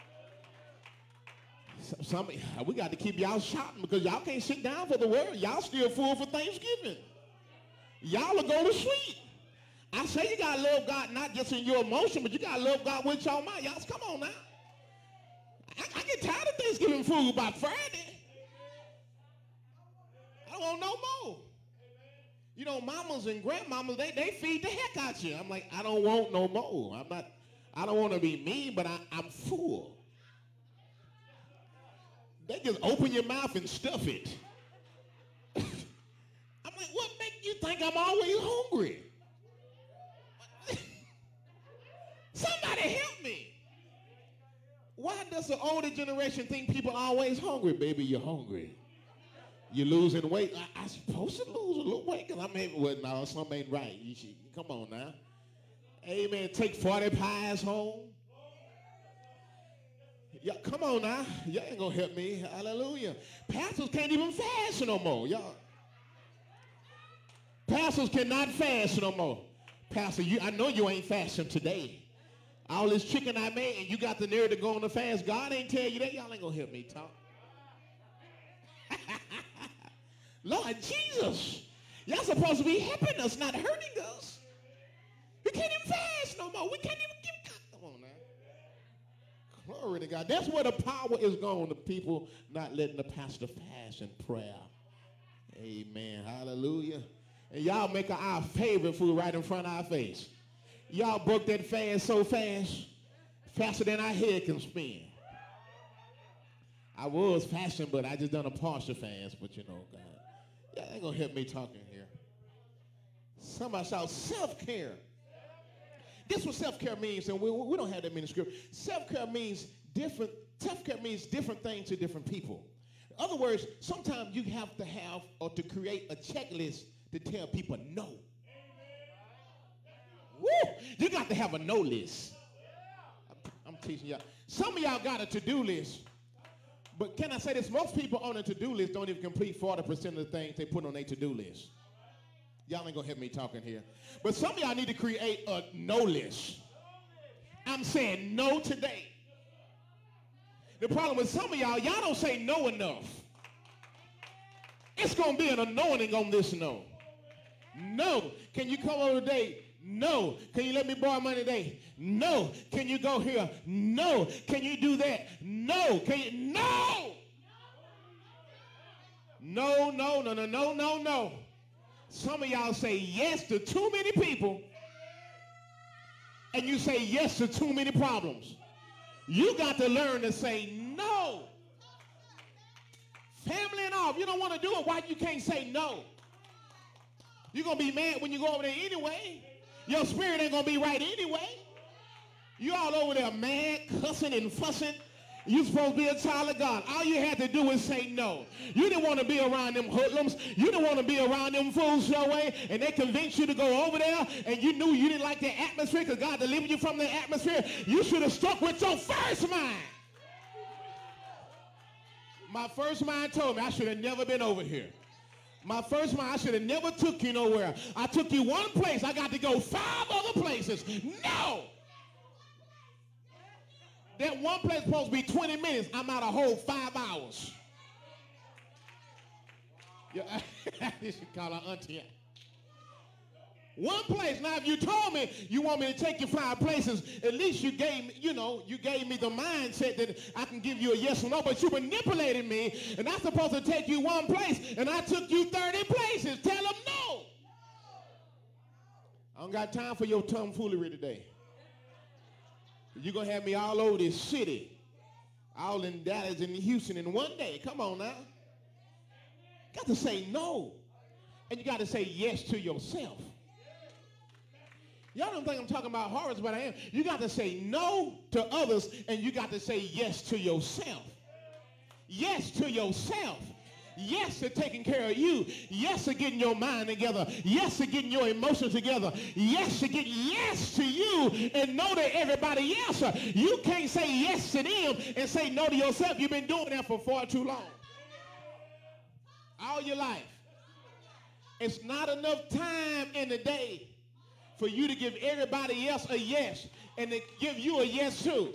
Some, some, we got to keep y'all shouting because y'all can't sit down for the word. Y'all still full for Thanksgiving. Y'all will go to sleep. I say you got to love God not just in your emotion, but you got to love God with your mind. Y'all, come on now. I, I get tired of Thanksgiving food by Friday. I don't want no more. You know, mamas and grandmamas, they, they feed the heck out you. I'm like, I don't want no more. I'm not, I don't want to be mean, but I, I'm full. They just open your mouth and stuff it. I'm like, what makes you think I'm always hungry? Somebody help me. Why does the older generation think people are always hungry? Baby, you're hungry. You're losing weight. I, I'm supposed to lose a little weight because I'm maybe, well, no, something ain't right. You should, come on now. Amen. Take forty pies home. Yeah, come on now. Y'all ain't going to help me. Hallelujah. Pastors can't even fast no more. Y'all. Pastors cannot fast no more. Pastor, you, I know you ain't fasting today. All this chicken I made, and you got the nerve to go on the fast. God ain't tell you that. Y'all ain't going to help me talk. Lord Jesus, y'all supposed to be helping us, not hurting us. We can't even fast no more. We can't even give God. Come on now. Glory to God. That's where the power is going, the people not letting the pastor fast in prayer. Amen. Hallelujah. And y'all make our favorite food right in front of our face. Y'all broke that fast so fast, faster than our head can spin. I was fasting, but I just done a partial fast, but you know, God. Y'all ain't going to help me talking here. Somebody shout self-care. This is what self-care means, and we, we don't have that many scriptures. Self-care means different, self-care means different things to different people. In other words, sometimes you have to have or to create a checklist to tell people no. Woo! You got to have a no list. I'm teaching y'all. Some of y'all got a to-do list. But can I say this? Most people on a to-do list don't even complete forty percent of the things they put on their to-do list. Y'all ain't going to help me talking here. But some of y'all need to create a no list. I'm saying no today. The problem with some of y'all, y'all don't say no enough. It's going to be an anointing on this no. No. Can you come over today? No. Can you let me borrow money today? No. Can you go here? No. Can you do that? No. Can you? No. No, no, no, no, no, no, no. Some of y'all say yes to too many people, and you say yes to too many problems. You got to learn to say no. Family and all, if you don't want to do it, why you can't say no? You're going to be mad when you go over there anyway. Your spirit ain't going to be right anyway. You all over there mad, cussing and fussing. You're supposed to be a child of God. All you had to do was say no. You didn't want to be around them hoodlums. You didn't want to be around them fools your way, and they convinced you to go over there, and you knew you didn't like the atmosphere because God delivered you from the atmosphere. You should have stuck with your first mind. My first mind told me I should have never been over here. My first mind, I should have never took you nowhere. I took you one place. I got to go five other places. No! That one place supposed to be twenty minutes. I'm out a whole five hours. Yeah, this should call her auntie. One place. Now, if you told me you want me to take you five places, at least you gave me, you know, you gave me the mindset that I can give you a yes or no, but you manipulated me, and I'm supposed to take you one place, and I took you thirty places. Tell them no. I don't got time for your tomfoolery today. You're going to have me all over this city, all in Dallas and Houston in one day. Come on now. Got to say no. And you got to say yes to yourself. Y'all don't think I'm talking about horrors, but I am. You got to say no to others, and you got to say yes to yourself. Yes to yourself. Yes to taking care of you. Yes to getting your mind together. Yes to getting your emotions together. Yes to get yes to you and no to everybody else. You can't say yes to them and say no to yourself. You've been doing that for far too long. All your life. It's not enough time in the day for you to give everybody else a yes and to give you a yes too.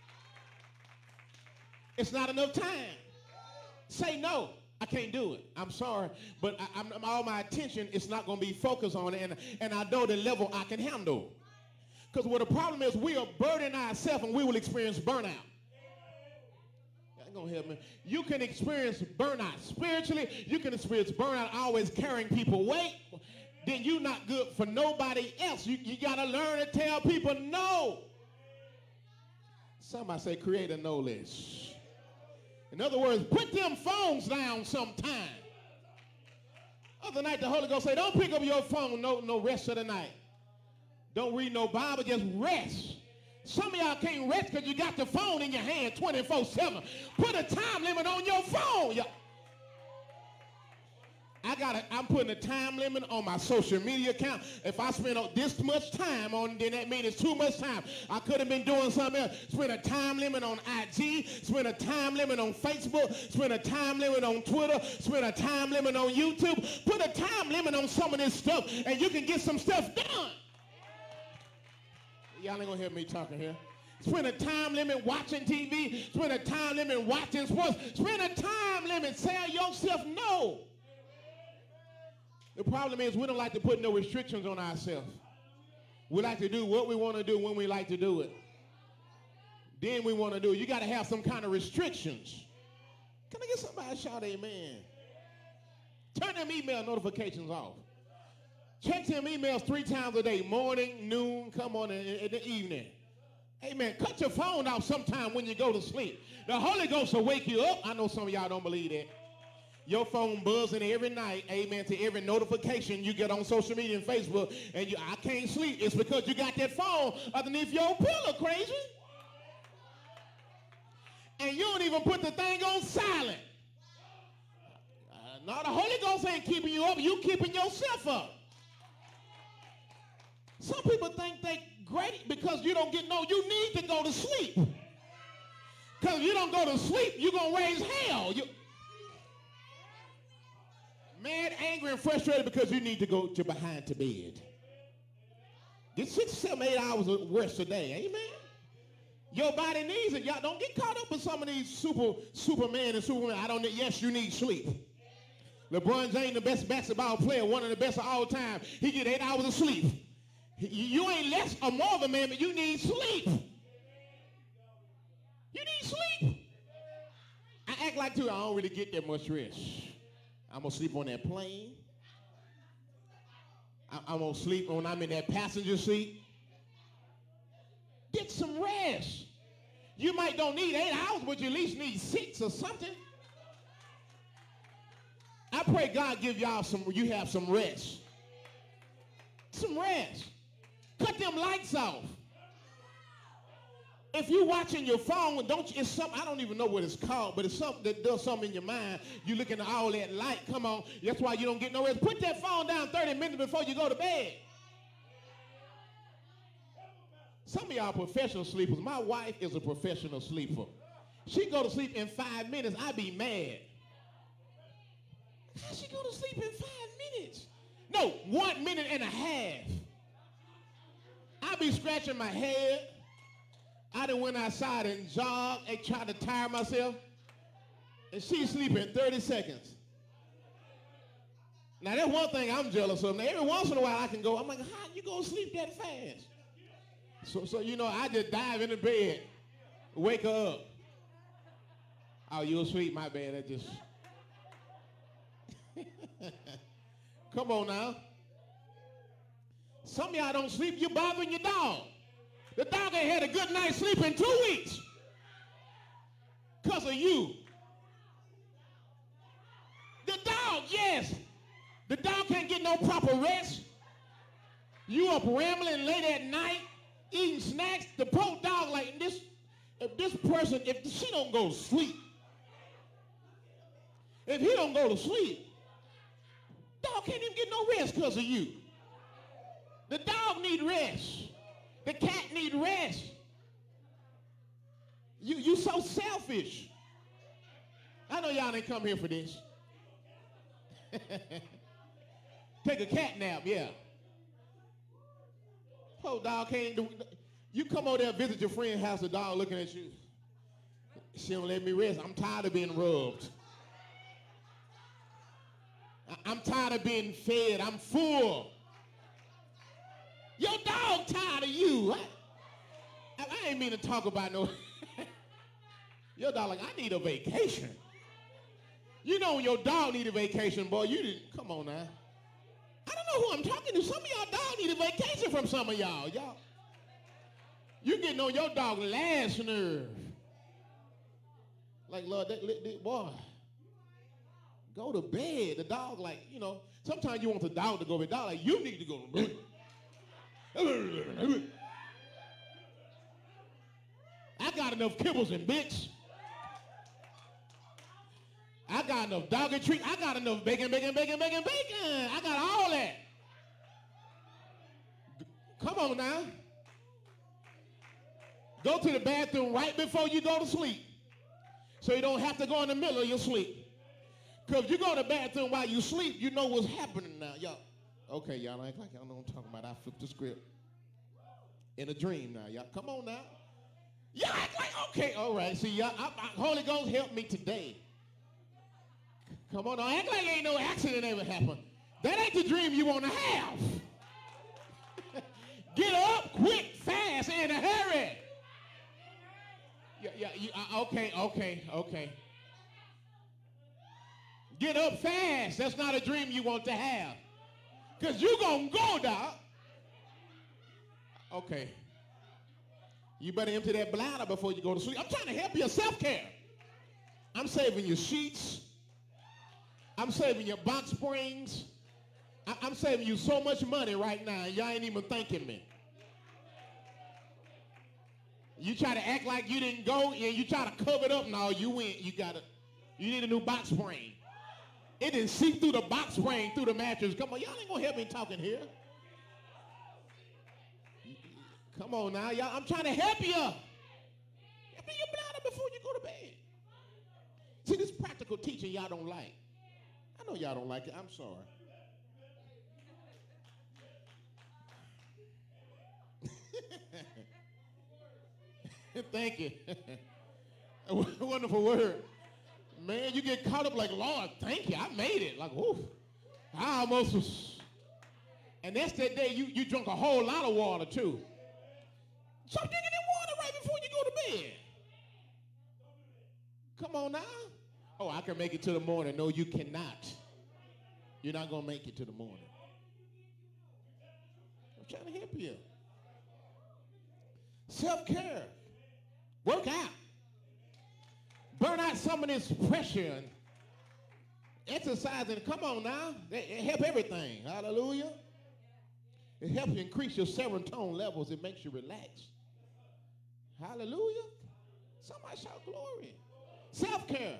It's not enough time. Say no. I can't do it. I'm sorry, but I, I'm, all my attention is not going to be focused on it, and, and I know the level I can handle. Because what the problem is, we are burdening ourselves, and we will experience burnout. That's going to help me. You can experience burnout spiritually. You can experience burnout always carrying people weight. Then you're not good for nobody else. You, you got to learn to tell people no. Somebody say create a no list. In other words, put them phones down sometime. Other night, the Holy Ghost said, don't pick up your phone no, no rest of the night. Don't read no Bible, just rest. Some of y'all can't rest because you got the phone in your hand twenty-four seven. Put a time limit on your phone. I got a, I'm putting a time limit on my social media account. If I spend this much time on it, then that means it's too much time. I could have been doing something else. Spend a time limit on I G. Spend a time limit on Facebook. Spend a time limit on Twitter. Spend a time limit on YouTube. Put a time limit on some of this stuff, and you can get some stuff done. Y'all ain't gonna hear me talking here. Spend a time limit watching T V. Spend a time limit watching sports. Spend a time limit. Tell yourself no. The problem is we don't like to put no restrictions on ourselves. We like to do what we want to do when we like to do it. Then we want to do it. You got to have some kind of restrictions. Can I get somebody to shout amen? Turn them email notifications off. Check them emails three times a day, morning, noon, come on, in, in the evening. Amen. Cut your phone off sometime when you go to sleep. The Holy Ghost will wake you up. I know some of y'all don't believe that. Your phone buzzing every night, amen, to every notification you get on social media and Facebook, and you, I can't sleep. It's because you got that phone underneath your pillow, crazy. And you don't even put the thing on silent. Uh, no, the Holy Ghost ain't keeping you up. You keeping yourself up. Some people think they great because you don't get no, you need to go to sleep. Because if you don't go to sleep, you're going to raise hell. You, mad, angry, and frustrated because you need to go to behind to bed. Get six, seven, eight hours of rest a day. Amen. Your body needs it. Y'all don't get caught up in some of these super Superman and Superman. I don't need, yes, you need sleep. LeBron James, the best basketball player, one of the best of all time. He get eight hours of sleep. You ain't less or more of a man, but you need sleep. You need sleep. I act like, too, I don't really get that much rest. I'm going to sleep on that plane. I, I'm going to sleep when I'm in that passenger seat. Get some rest. You might don't need eight hours, but you at least need six or something. I pray God give y'all some, you have some rest. Some rest. Cut them lights off. If you're watching your phone, don't you, it's something, I don't even know what it's called, but it's something that does something in your mind. You looking at all that light, come on. That's why you don't get no rest. Put that phone down thirty minutes before you go to bed. Some of y'all professional sleepers. My wife is a professional sleeper. She go to sleep in five minutes. I be mad. How she go to sleep in five minutes? No, one minute and a half. I be scratching my head. I done went outside and jogged and tried to tire myself. And she's sleeping thirty seconds. Now, that's one thing I'm jealous of. Now, every once in a while I can go, I'm like, how you go to sleep that fast? So, so you know, I just dive in the bed, wake her up. Oh, you asleep? My bad. I just... Come on now. Some of y'all don't sleep, you're bothering your dog. The dog ain't had a good night's sleep in two weeks because of you. The dog, yes. The dog can't get no proper rest. You up rambling late at night, eating snacks. The poor dog, like this, if this person, if she don't go to sleep, If he don't go to sleep, dog can't even get no rest because of you. The dog need rest. The cat need rest. You, you so selfish. I know y'all didn't come here for this. Take a cat nap, yeah. Poor dog can't do. You come over there and visit your friend's house, the dog looking at you. She don't let me rest. I'm tired of being rubbed. I- I'm tired of being fed. I'm full. Your dog tired of you. I, I, I ain't mean to talk about no. Your dog like, I need a vacation. You know when your dog need a vacation, boy, you didn't, come on now. I don't know who I'm talking to. Some of y'all dog need a vacation from some of y'all. Y'all, you getting on your dog last nerve. Like, Lord, that, that, that, boy, go to bed. The dog like, you know, sometimes you want the dog to go to bed. Dog like, you need to go to bed. I got enough kibbles and bits. I got enough dog and treat. I got enough bacon, bacon, bacon, bacon, bacon. I got all that. Come on now. Go to the bathroom right before you go to sleep. So you don't have to go in the middle of your sleep. Because if you go to the bathroom while you sleep, you know what's happening now. Y'all. Okay, y'all act like y'all know what I'm talking about. I flipped the script. In a dream now, y'all. Come on now. Y'all act like, okay, all right. See, y'all, I, I, Holy Ghost help me today. Come on, now. Act like ain't no accident ever happened. That ain't the dream you want to have. Get up quick, fast, in a hurry. Yeah, yeah, you, uh, okay, okay, okay. Get up fast. That's not a dream you want to have. Because you're going to go, doc. Okay. You better empty that bladder before you go to sleep. I'm trying to help you, self-care. I'm saving your sheets. I'm saving your box springs. I- I'm saving you so much money right now. Y'all ain't even thanking me. You try to act like you didn't go and you try to cover it up. No, you went. You got to, you need a new box spring. It didn't seep through the box spring, through the mattress. Come on, y'all ain't going to help me talking here. Come on now, y'all. I'm trying to help you. Empty your bladder before you go to bed. See, this practical teaching y'all don't like. I know y'all don't like it. I'm sorry. Thank you. A wonderful word. Man, you get caught up like, Lord, thank you. I made it. Like, oof. I almost was. And that's that day you, you drunk a whole lot of water, too. Stop drinking that water right before you go to bed. Come on now. Oh, I can make it to the morning. No, you cannot. You're not going to make it to the morning. I'm trying to help you. Self-care. Work out. Burn out some of this pressure and exercising. Come on now. It, it help everything. Hallelujah. It helps you increase your serotonin levels. It makes you relax. Hallelujah. Somebody shout glory. Self-care.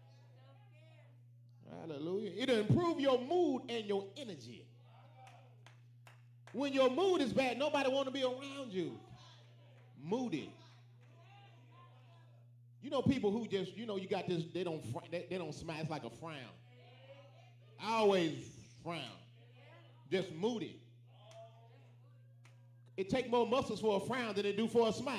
Hallelujah. It'll improve your mood and your energy. When your mood is bad, nobody want to be around you. Moody. You know people who just, you know, you got this, they don't, they, they don't smile. It's like a frown. I always frown. Just moody. It takes more muscles for a frown than it do for a smile.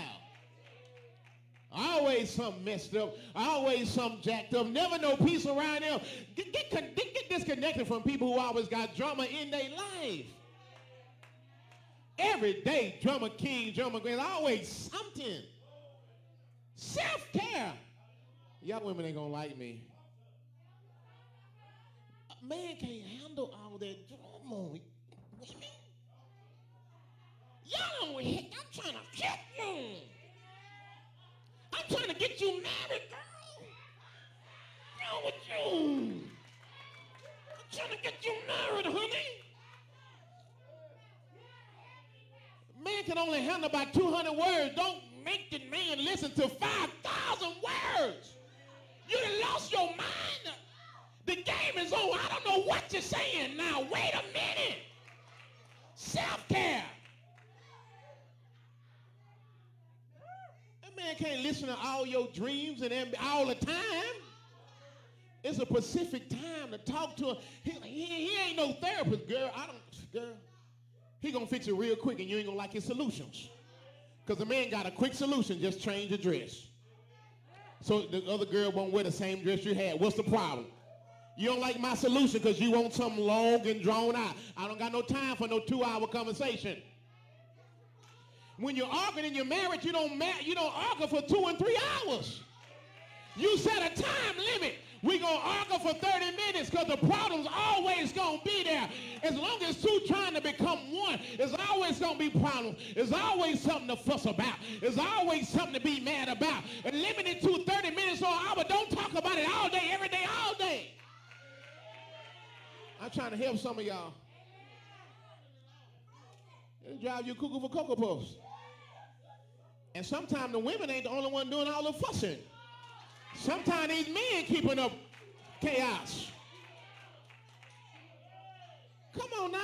Always something messed up. Always something jacked up. Never no peace around them. Get, get, get, get disconnected from people who always got drama in their life. Every day, drama king, drama queen, always something. Self-care. Y'all women ain't gonna like me. A man can't handle all that drama. Women. Y'all don't hit. I'm trying to get you. I'm trying to get you married, girl. What's wrong with you? I'm trying to get you married, honey. Man can only handle about two hundred words. Don't make the man listen to five thousand words. You done lost your mind. statements on. I don't know what you're saying now. Wait a minute. Self-care. That man can't listen to all your dreams and amb- all the time. It's a specific time to talk to him. He, he, he ain't no therapist, girl. I don't, girl. He gonna fix it real quick and you ain't gonna like his solutions. Because the man got a quick solution, just change the dress. So the other girl won't wear the same dress you had. What's the problem? You don't like my solution because you want something long and drawn out. I don't got no time for no two-hour conversation. When you're arguing in your marriage, you don't ma- you don't argue for two and three hours. You set a time limit. We're going to argue for thirty minutes because the problem's always going to be there. As long as two trying to become one, there's always going to be problems. There's always something to fuss about. There's always something to be mad about. And limit it to thirty minutes or an hour. Don't talk about it all day, every day, all day. I'm trying to help some of y'all. It'll drive you cuckoo for Cocoa Puffs. And sometimes the women ain't the only one doing all the fussing. Sometimes these men keeping up chaos. Come on now.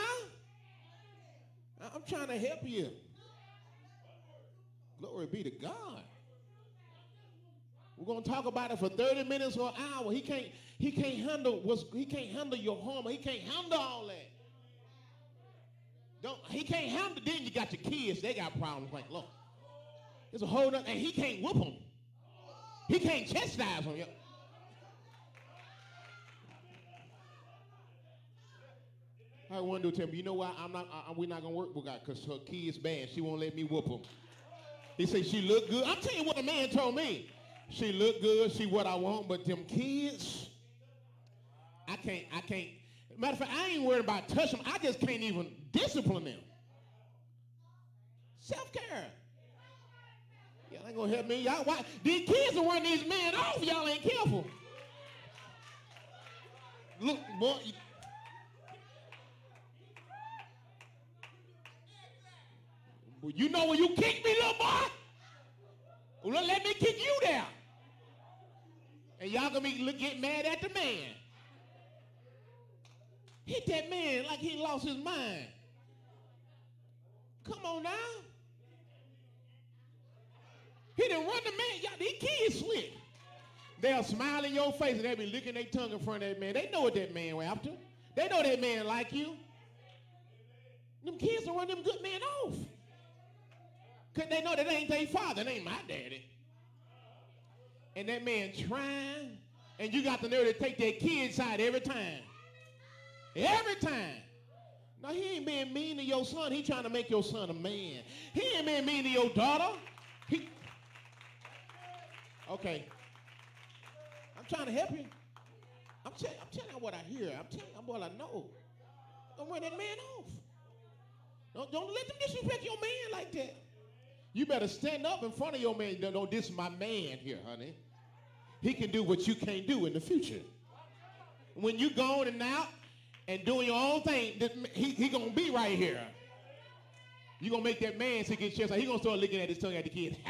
I'm trying to help you. Glory be to God. We're gonna talk about it for thirty minutes or an hour. He can't. He can't handle what's. He can't handle your hormone. He can't handle all that. Don't. He can't handle. Then you got your kids. They got problems. Like, look, there's a whole nother. And he can't whoop them. He can't chastise them. I had one dude tell me, you know what? I'm not. I, we're not gonna work with God because her kid's bad. She won't let me whoop them. He said she look good. I'm telling you what a man told me. She look good. She what I want, but them kids, I can't. I can't. Matter of fact, I ain't worried about touching them. I just can't even discipline them. Self-care. Y'all ain't gonna help me. Y'all, why? These kids are running these men off. Y'all ain't careful. Look, boy. Well, you know when you kick me, little boy? Well, let me kick you there. And y'all gonna be look, get mad at the man. Hit that man like he lost his mind. Come on now. He done run the man. Y'all, these kids slick. They'll smile in your face and they'll be licking their tongue in front of that man. They know what that man went after. They know that man like you. Them kids will run them good men off. Because they know that ain't their father. That ain't my daddy. And that man trying, and you got the nerve to take that kid side every time. Every time. Now, he ain't being mean to your son. He trying to make your son a man. He ain't being mean to your daughter. He, okay. I'm trying to help you. I'm, tell, I'm telling you what I hear. I'm telling you what I know. Don't run that man off. Don't, don't let them disrespect your man like that. You better stand up in front of your man. No, no, this is my man here, honey. He can do what you can't do in the future. When you going and out and doing your own thing, he, he gonna be right here. You gonna make that man sit his chest. He gonna start looking at his tongue at the kids.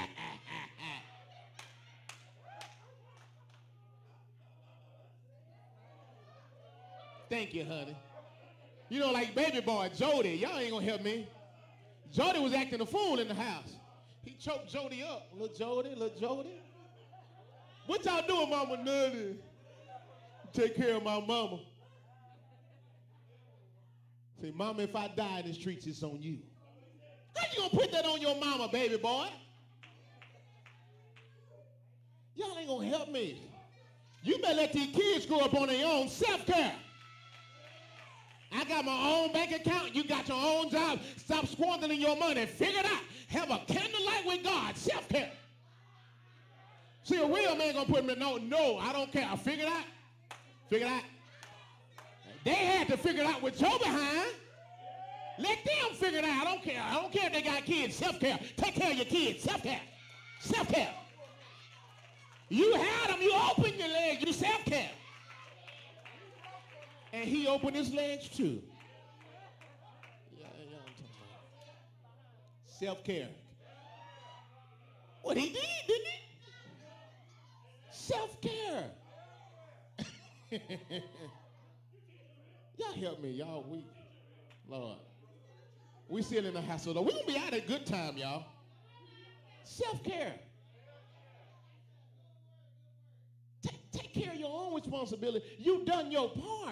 Thank you, honey. You know, like baby boy, Jody. Y'all ain't gonna help me. Jody was acting a fool in the house. He choked Jody up. Little Jody, little Jody. What y'all doing, Mama? Nothing. Take care of my mama. Say, Mama, if I die in the streets, it's on you. How you gonna put that on your mama, baby boy? Y'all ain't gonna help me. You better let these kids grow up on their own self-care. I got my own bank account. You got your own job. Stop squandering your money. Figure it out. Have a candlelight with God. Self-care. See, a real man gonna put me in, no, no, I don't care. I figured out. Figured out. They had to figure it out with your behind. Let them figure it out. I don't care. I don't care if they got kids. Self-care. Take care of your kids. Self-care. Self-care. You had them. You opened your legs. You self-care. And he opened his legs too. Yeah, yeah, I'm talking about self-care. What he did, didn't he? Self-care. help me, y'all. We, Lord, we still in the hassle though. We're gonna be out at a good time, y'all. Self-care. Take, take care of your own responsibility. You've done your part.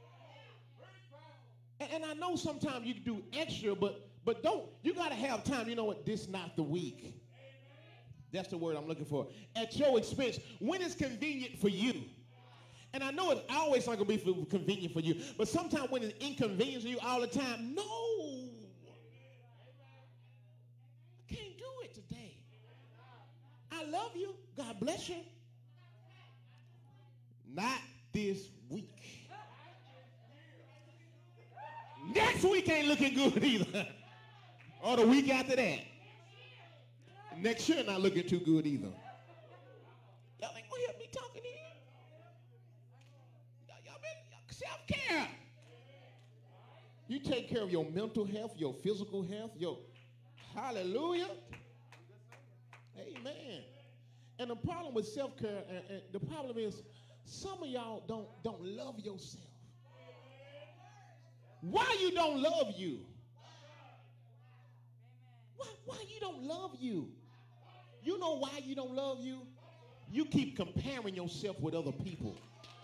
And, and I know sometimes you can do extra, but but don't, you got to have time. You know what? This not the week. That's the word I'm looking for. At your expense, when it's convenient for you. And I know it's always not going to be for, convenient for you, but sometimes when it's inconvenient for you all the time, no. I can't do it today. I love you. God bless you. Not this week. Next week ain't looking good either. Or the week after that. Next year not looking too good either. Y'all ain't gonna hear me talking here. Y'all, y'all been self-care. You take care of your mental health, your physical health, your hallelujah. Amen. And the problem with self-care, and, and the problem is some of y'all don't, don't love yourself. Why you don't love you? Why, why you don't love you? You know why you don't love you? You keep comparing yourself with other people.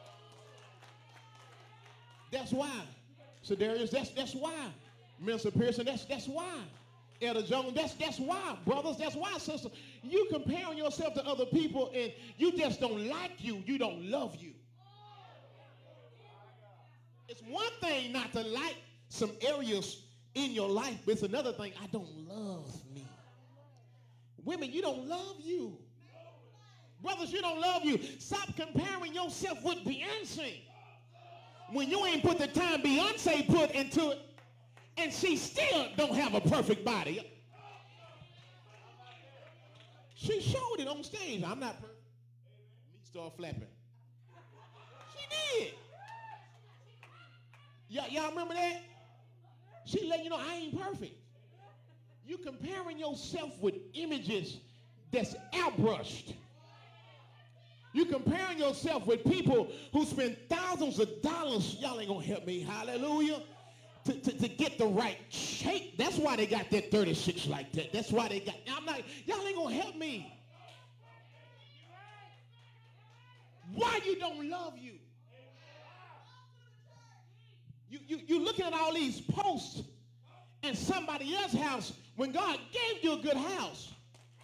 That's why. So Darius, that's that's why. Mister Pearson, that's that's why. Elder Jones, that's that's why. Brothers, that's why, sister. You comparing yourself to other people and you just don't like you. You don't love you. It's one thing not to like some areas in your life, but it's another thing, I don't love me. Women, you don't love you. Brothers, you don't love you. Stop comparing yourself with Beyonce. When you ain't put the time Beyonce put into it, and she still don't have a perfect body. She showed it on stage. I'm not perfect. Me start flapping. She did. Y'all, y'all remember that? She let you know I ain't perfect. You comparing yourself with images that's airbrushed. You comparing yourself with people who spend thousands of dollars. Y'all ain't gonna help me, hallelujah, to, to, to get the right shape. That's why they got that thirty-six like that. That's why they got, I'm not, y'all ain't gonna help me. Why you don't love you? You, you, you looking at all these posts in somebody else's house when God gave you a good house.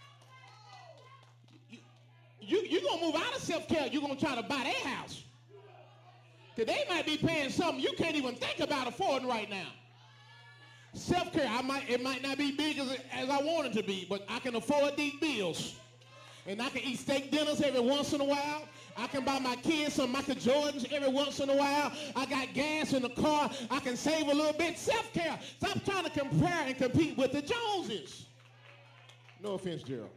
You, you, you're going to move out of self-care. You're going to try to buy their house. Because they might be paying something you can't even think about affording right now. Self-care, I might, it might not be big as, as I want it to be, but I can afford these bills. And I can eat steak dinners every once in a while. I can buy my kids some Michael Jordans every once in a while. I got gas in the car. I can save a little bit. Self-care. Stop trying to compare and compete with the Joneses. No offense, Gerald.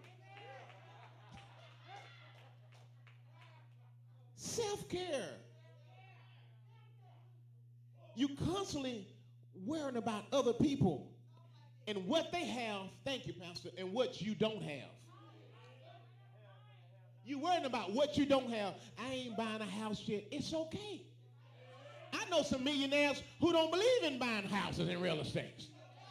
Self-care. You constantly worrying about other people and what they have, thank you, Pastor, and what you don't have. You worrying about what you don't have. I ain't buying a house yet. It's okay. I know some millionaires who don't believe in buying houses and real estate.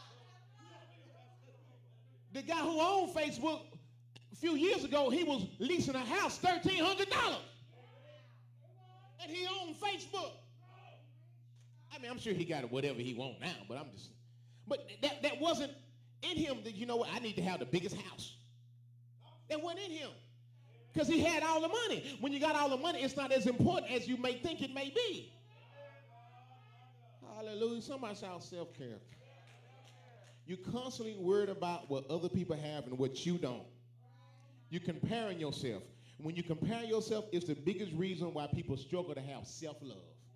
The guy who owned Facebook a few years ago, he was leasing a house thirteen hundred dollars. And he owned Facebook. I mean, I'm sure he got whatever he wants now, but I'm just, but that, that wasn't in him that, you know what, I need to have the biggest house. That wasn't in him. Because he had all the money. When you got all the money, it's not as important as you may think it may be. Hallelujah. Somebody shout self-care. You're constantly worried about what other people have and what you don't. You're comparing yourself. When you compare yourself, it's the biggest reason why people struggle to have self-love.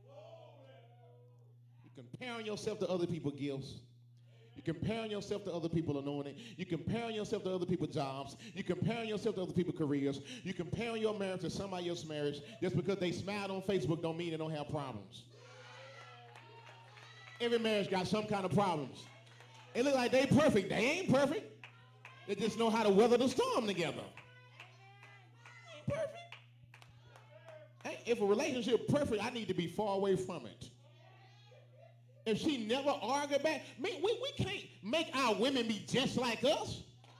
You're comparing yourself to other people's gifts. You're comparing yourself to other people's anointing. You're comparing yourself to other people's jobs. You're comparing yourself to other people's careers. You're comparing your marriage to somebody else's marriage. Just because they smiled on Facebook don't mean they don't have problems. Every marriage got some kind of problems. It look like they perfect. They ain't perfect. They just know how to weather the storm together. They ain't perfect. Hey, if a relationship perfect, I need to be far away from it. if she never argued back, man, we, we can't make our women be just like us.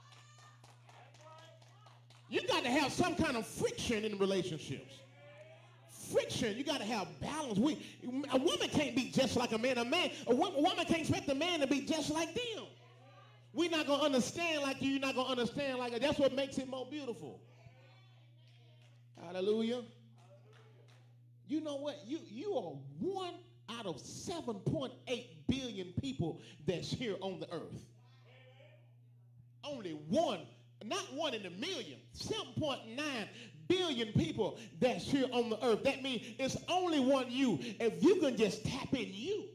You got to have some kind of friction in relationships. Friction, you got to have balance. We, a woman can't be just like a man. A man, a woman, a woman can't expect a man to be just like them. We're not going to understand like you. You're not going to understand like that. That's what makes it more beautiful. Hallelujah. You know what? You, you are one out of seven point eight billion people that's here on the earth. Only one, not one in a million, seven point nine billion people that's here on the earth. That means it's only one you. If you can just tap in you.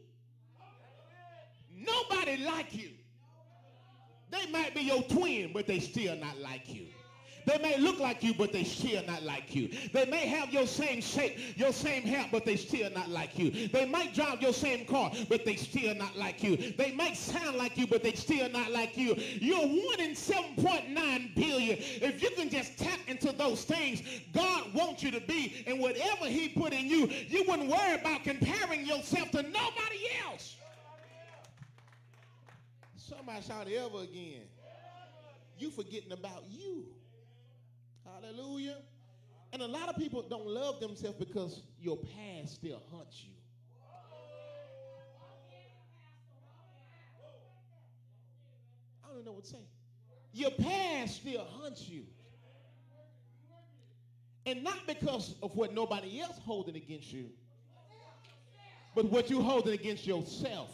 Nobody like you. They might be your twin, but they still not like you. They may look like you, but they still not like you. They may have your same shape, your same hair, but they still not like you. They might drive your same car, but they still not like you. They might sound like you, but they still not like you. You're one in seven point nine billion. If you can just tap into those things God wants you to be, and whatever he put in you, you wouldn't worry about comparing yourself to nobody else. Somebody shout ever again. You forgetting about you. Hallelujah. And a lot of people don't love themselves because your past still haunts you. I don't even know what to say. Your past still haunts you. And not because of what nobody else holding against you, but what you holding against yourself.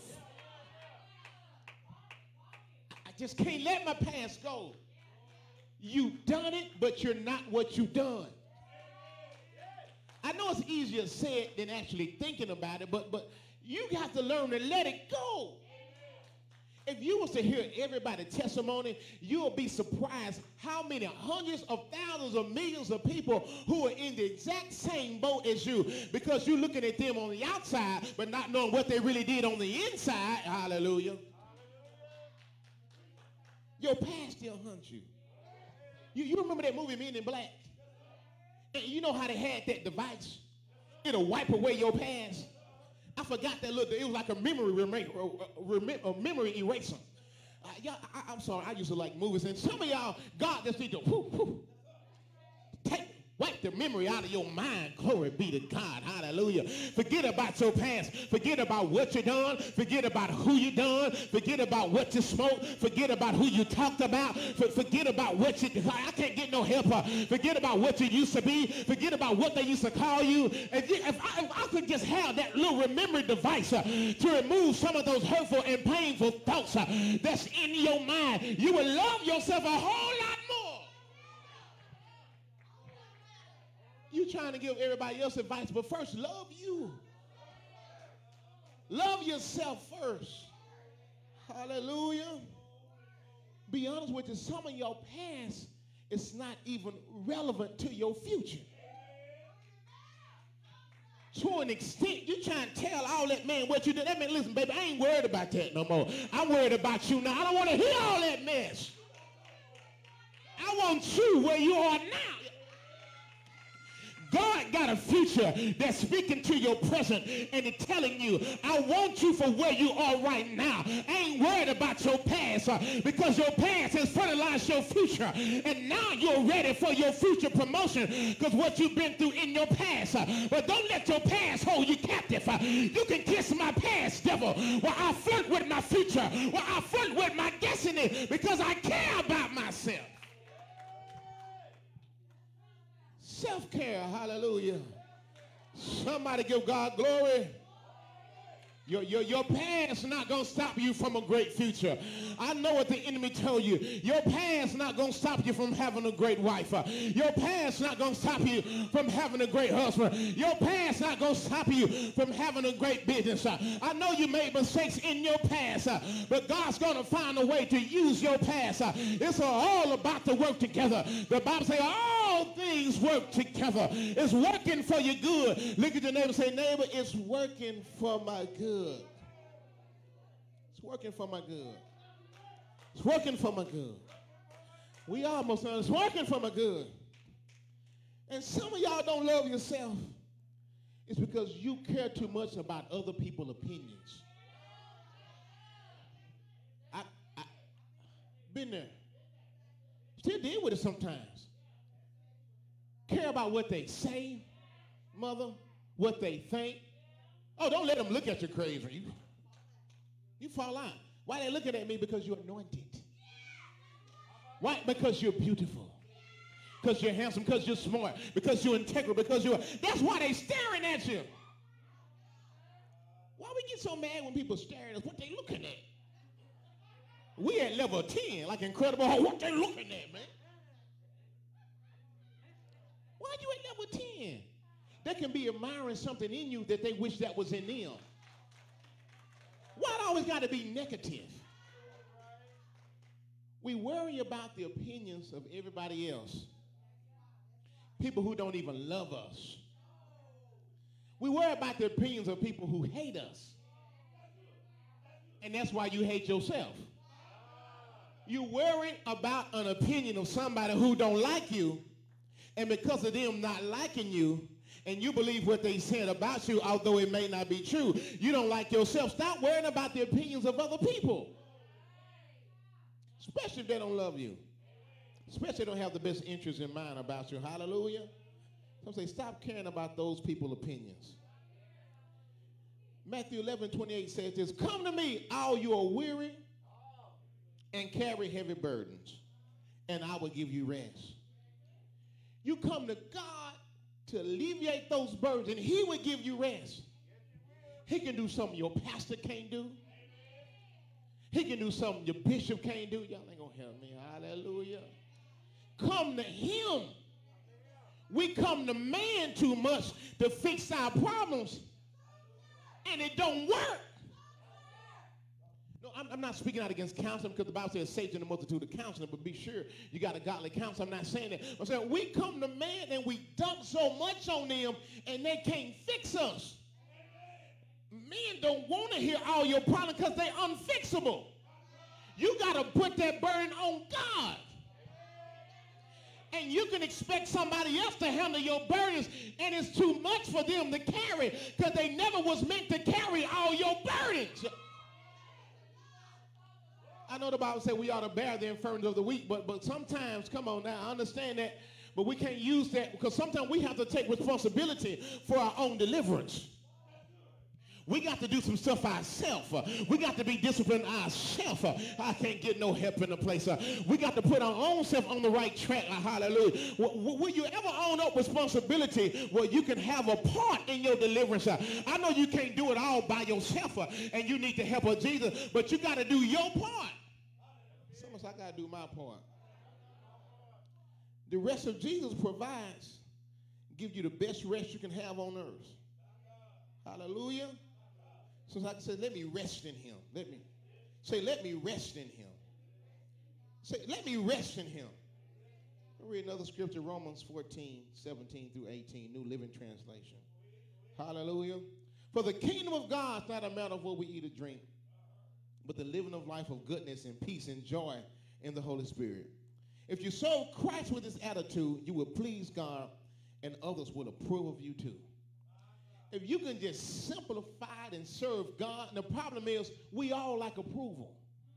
I just can't let my past go. You done it, but you're not what you done. I know it's easier said than actually thinking about it, but but you got to learn to let it go. If you was to hear everybody's testimony, you'll be surprised how many hundreds of thousands of millions of people who are in the exact same boat as you, because you're looking at them on the outside, but not knowing what they really did on the inside. Hallelujah. Your past still haunts you. You, you remember that movie, Men in Black? And you know how they had that device? It'll wipe away your past. I forgot that little, it was like a memory, a memory eraser. Uh, yeah, I, I'm sorry, I used to like movies, and some of y'all, God just need to whoo, whoo, take, wipe the memory out of your mind. Glory be to God. Hallelujah. Forget about your past. Forget about what you done. Forget about who you done. Forget about what you smoked. Forget about who you talked about. For, forget about what you, I can't get no help. Forget about what you used to be. Forget about what they used to call you. If, you, if, I, if I could just have that little memory device uh, to remove some of those hurtful and painful thoughts uh, that's in your mind, you would love yourself a whole lot more. You trying to give everybody else advice, but first love you. Love yourself first. Hallelujah. Be honest with you, some of your past is not even relevant to your future. To an extent, you trying to tell all that man what you did. That man, listen, baby, I ain't worried about that no more. I'm worried about you now. I don't want to hear all that mess. I want you where you are now. God got a future that's speaking to your present and it's telling you, I want you for where you are right now. I ain't worried about your past uh, because your past has fertilized your future. And now you're ready for your future promotion because what you've been through in your past. Uh, but don't let your past hold you captive. Uh, you can kiss my past, devil, while I flirt with my future, while I flirt with my destiny because I care about myself. Self-care, hallelujah. Somebody give God glory. Your, your, your past not going to stop you from a great future. I know what the enemy told you. Your past not going to stop you from having a great wife. Uh, your past not going to stop you from having a great husband. Your past not going to stop you from having a great business. Uh, I know you made mistakes in your past, uh, but God's going to find a way to use your past. Uh, it's all about to work together. The Bible says all things work together. It's working for your good. Look at your neighbor and say, neighbor, it's working for my good. It's working for my good. It's working for my good. We almost know it's working for my good. And some of y'all don't love yourself. It's because you care too much about other people's opinions. Been there. Still deal with it sometimes. Care about what they say, mother, what they think. Oh, don't let them look at you crazy. You, you fall out. Why they looking at me? Because you're anointed. Why? Because you're beautiful. Because you're handsome. Because you're smart. Because you're integral. Because you're... That's why they staring at you. Why we get so mad when people stare at us? What they looking at? We at level ten, like Incredible Hulk. What they looking at, man? Why are you at level ten? They can be admiring something in you that they wish that was in them. Why it always got to be negative? We worry about the opinions of everybody else. People who don't even love us. We worry about the opinions of people who hate us. And that's why you hate yourself. You worry about an opinion of somebody who don't like you, and because of them not liking you, and you believe what they said about you, although it may not be true, you don't like yourself. Stop worrying about the opinions of other people. Especially if they don't love you. Especially if they don't have the best interest in mind about you. Hallelujah. Some say, stop caring about those people's opinions. Matthew eleven twenty-eight says this, come to me, all you are weary and carry heavy burdens, and I will give you rest. You come to God to alleviate those burdens, and he will give you rest. He can do something your pastor can't do. He can do something your bishop can't do. Y'all ain't going to help me. Hallelujah. Come to him. We come to man too much to fix our problems, and it don't work. No, I'm, I'm not speaking out against counseling, because the Bible says sage in the multitude of counseling, but be sure you got a godly counselor. I'm not saying that. I'm saying we come to man and we dump so much on them and they can't fix us. Men don't want to hear all your problems because they're unfixable. You got to put that burden on God. And you can expect somebody else to handle your burdens, and it's too much for them to carry because they never was meant to carry all your burdens. I know the Bible says we ought to bear the infirmities of the weak, but, but sometimes, come on now, I understand that, but we can't use that because sometimes we have to take responsibility for our own deliverance. We got to do some stuff ourselves. Uh, we got to be disciplined ourselves. Uh, I can't get no help in the place. Uh, we got to put our own self on the right track. Uh, hallelujah. W- will you ever own up responsibility where you can have a part in your deliverance? Uh, I know you can't do it all by yourself, uh, and you need the help of Jesus, but you got to do your part. Some of us, I got to do my part. The rest of Jesus provides, give you the best rest you can have on earth. Hallelujah. So like I said, let me rest in him. Let me say, let me rest in him. Say, let me rest in him. I'll read another scripture, Romans fourteen, seventeen through eighteen, New Living Translation. Hallelujah. For the kingdom of God is not a matter of what we eat or drink, but the living of life of goodness and peace and joy in the Holy Spirit. If you serve Christ with this attitude, you will please God, and others will approve of you too. If you can just simplify it and serve God, and the problem is we all like approval.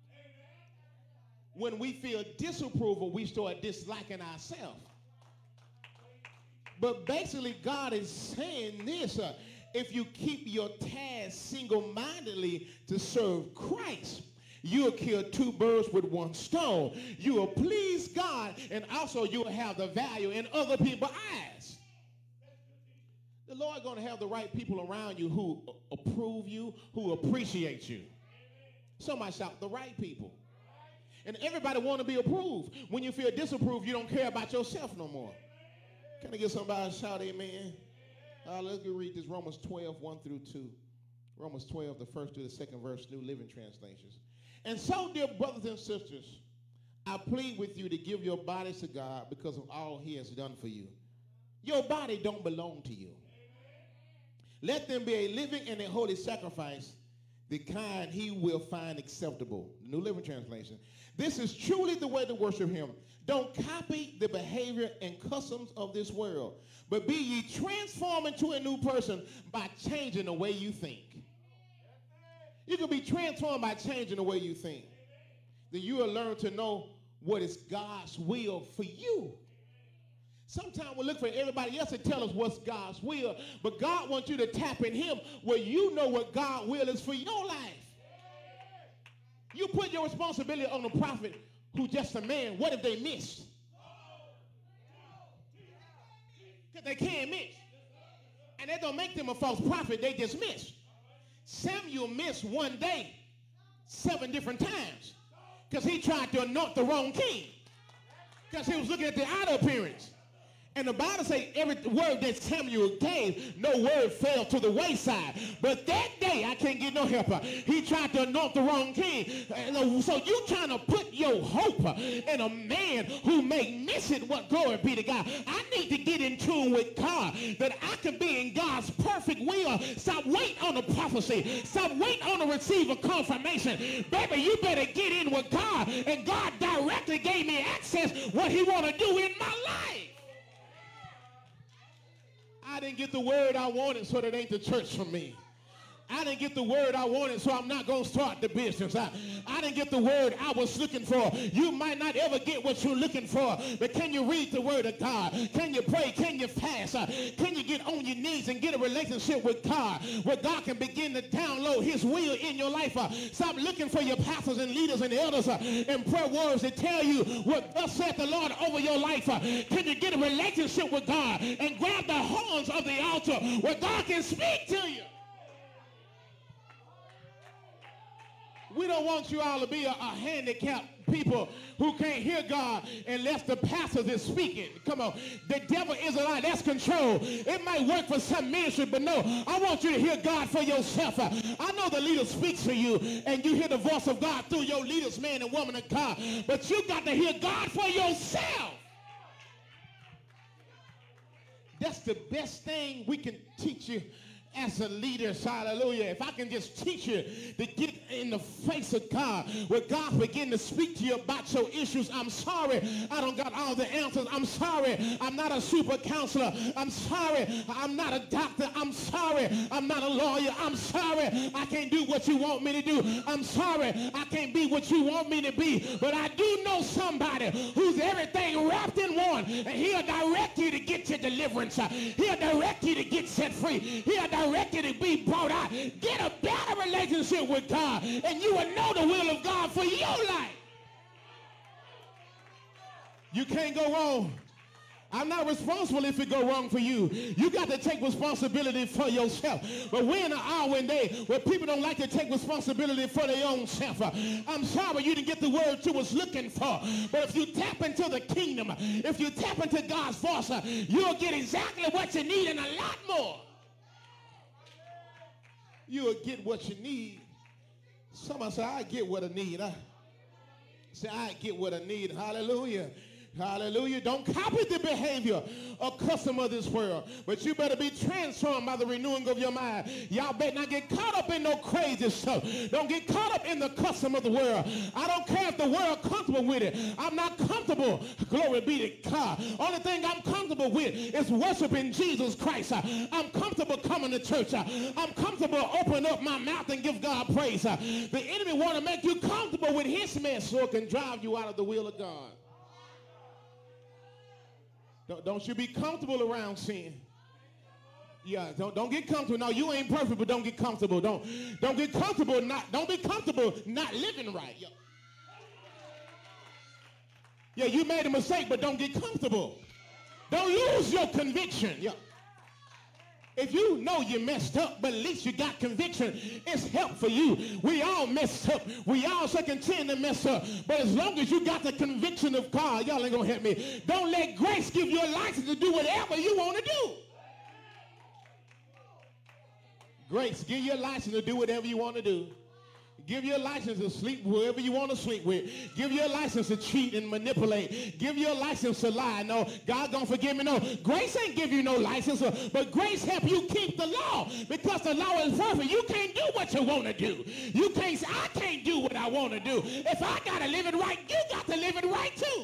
When we feel disapproval, we start disliking ourselves. But basically, God is saying this, uh, if you keep your task single-mindedly to serve Christ, you'll kill two birds with one stone. You will please God, and also you will have the value in other people's eyes. The Lord going to have the right people around you who approve you, who appreciate you. Somebody shout, the right people. And everybody want to be approved. When you feel disapproved, you don't care about yourself no more. Can I get somebody to shout amen? Uh, let's go read this Romans twelve, one through two. Romans twelve, the first to the second verse, New Living Translations. And so, dear brothers and sisters, I plead with you to give your bodies to God because of all he has done for you. Your body don't belong to you. Let them be a living and a holy sacrifice, the kind he will find acceptable. The New Living Translation. This is truly the way to worship him. Don't copy the behavior and customs of this world, but be ye transformed into a new person by changing the way you think. You can be transformed by changing the way you think. then you will learn to know what is God's will for you. Sometimes we look for everybody else to tell us what's God's will, but God wants you to tap in him where you know what God's will is for your life. You put your responsibility on the prophet who's just a man. What if they miss? Because they can't miss. And that don't make them a false prophet. They just miss. Samuel missed one day seven different times because he tried to anoint the wrong king because he was looking at the outer appearance. And the Bible says every word that Samuel gave, no word fell to the wayside. But that day, I can't get no helper. He tried to anoint the wrong king. And so you trying to put your hope in a man who may miss it. What glory be to God. I need to get in tune with God that I can be in God's perfect will. Stop waiting on the prophecy. Stop waiting on to receive a confirmation. Baby, you better get in with God. And God directly gave me access what he want to do in my life. I didn't get the word I wanted, so that ain't the church for me. I didn't get the word I wanted, so I'm not going to start the business. I, I didn't get the word I was looking for. You might not ever get what you're looking for, but can you read the word of God? Can you pray? Can you fast? Uh, can you get on your knees and get a relationship with God where God can begin to download his will in your life? Uh, stop looking for your pastors and leaders and elders uh, and prayer words that tell you what thus saith the Lord over your life. Uh, can you get a relationship with God and grab the horns of the altar where God can speak to you? We don't want you all to be a, a handicapped people who can't hear God unless the pastor is speaking. Come on. The devil is a lie. That's control. It might work for some ministry, but no, I want you to hear God for yourself. I know the leader speaks for you, and you hear the voice of God through your leaders, man and woman of God, but you got to hear God for yourself. That's the best thing we can teach you as a leader. Hallelujah. If I can just teach you to get in the face of God, where God begin to speak to you about your issues. I'm sorry I don't got all the answers. I'm sorry I'm not a super counselor. I'm sorry I'm not a doctor. I'm sorry I'm not a lawyer. I'm sorry I can't do what you want me to do. I'm sorry I can't be what you want me to be. But I do know somebody who's everything wrapped in one, and he'll direct you to get your deliverance. He'll direct you to get set free. He'll direct you to be brought out. Get a better relationship with God, and you will know the will of God for your life. You can't go wrong. I'm not responsible if it go wrong for you. You got to take responsibility for yourself. But we're in an hour and day where people don't like to take responsibility for their own self. I'm sorry you didn't get the word you was looking for. But if you tap into the kingdom, if you tap into God's voice, you'll get exactly what you need and a lot more. You'll get what you need. Somebody say, I get what I need. I say, I get what I need. Hallelujah. Hallelujah. Don't copy the behavior or custom of this world, but you better be transformed by the renewing of your mind. Y'all better not get caught up in no crazy stuff. Don't get caught up in the custom of the world. I don't care if the world comfortable with it. I'm not comfortable. Glory be to God. Only thing I'm comfortable with is worshiping Jesus Christ. I'm comfortable coming to church. I'm comfortable opening up my mouth and give God praise. The enemy want to make you comfortable with his mess so it can drive you out of the will of God. Don't, don't you be comfortable around sin. Yeah, don't, don't get comfortable. No, you ain't perfect, but don't get comfortable. Don't, don't get comfortable. Not, don't be comfortable not living right. Yeah. yeah, you made a mistake, but don't get comfortable. Don't lose your conviction. Yeah. If you know you messed up, but at least you got conviction, it's help for you. We all messed up. We all so continue to mess up. But as long as you got the conviction of God, y'all ain't going to help me. Don't let grace give you a license to do whatever you want to do. Grace, give you a license to do whatever you want to do. Give you a license to sleep whoever you want to sleep with. Give you a license to cheat and manipulate. Give you a license to lie. No, God don't forgive me. No, grace ain't give you no license, but grace help you keep the law because the law is perfect. You can't do what you want to do. You can't say, I can't do what I want to do. If I got to live it right, you got to live it right too.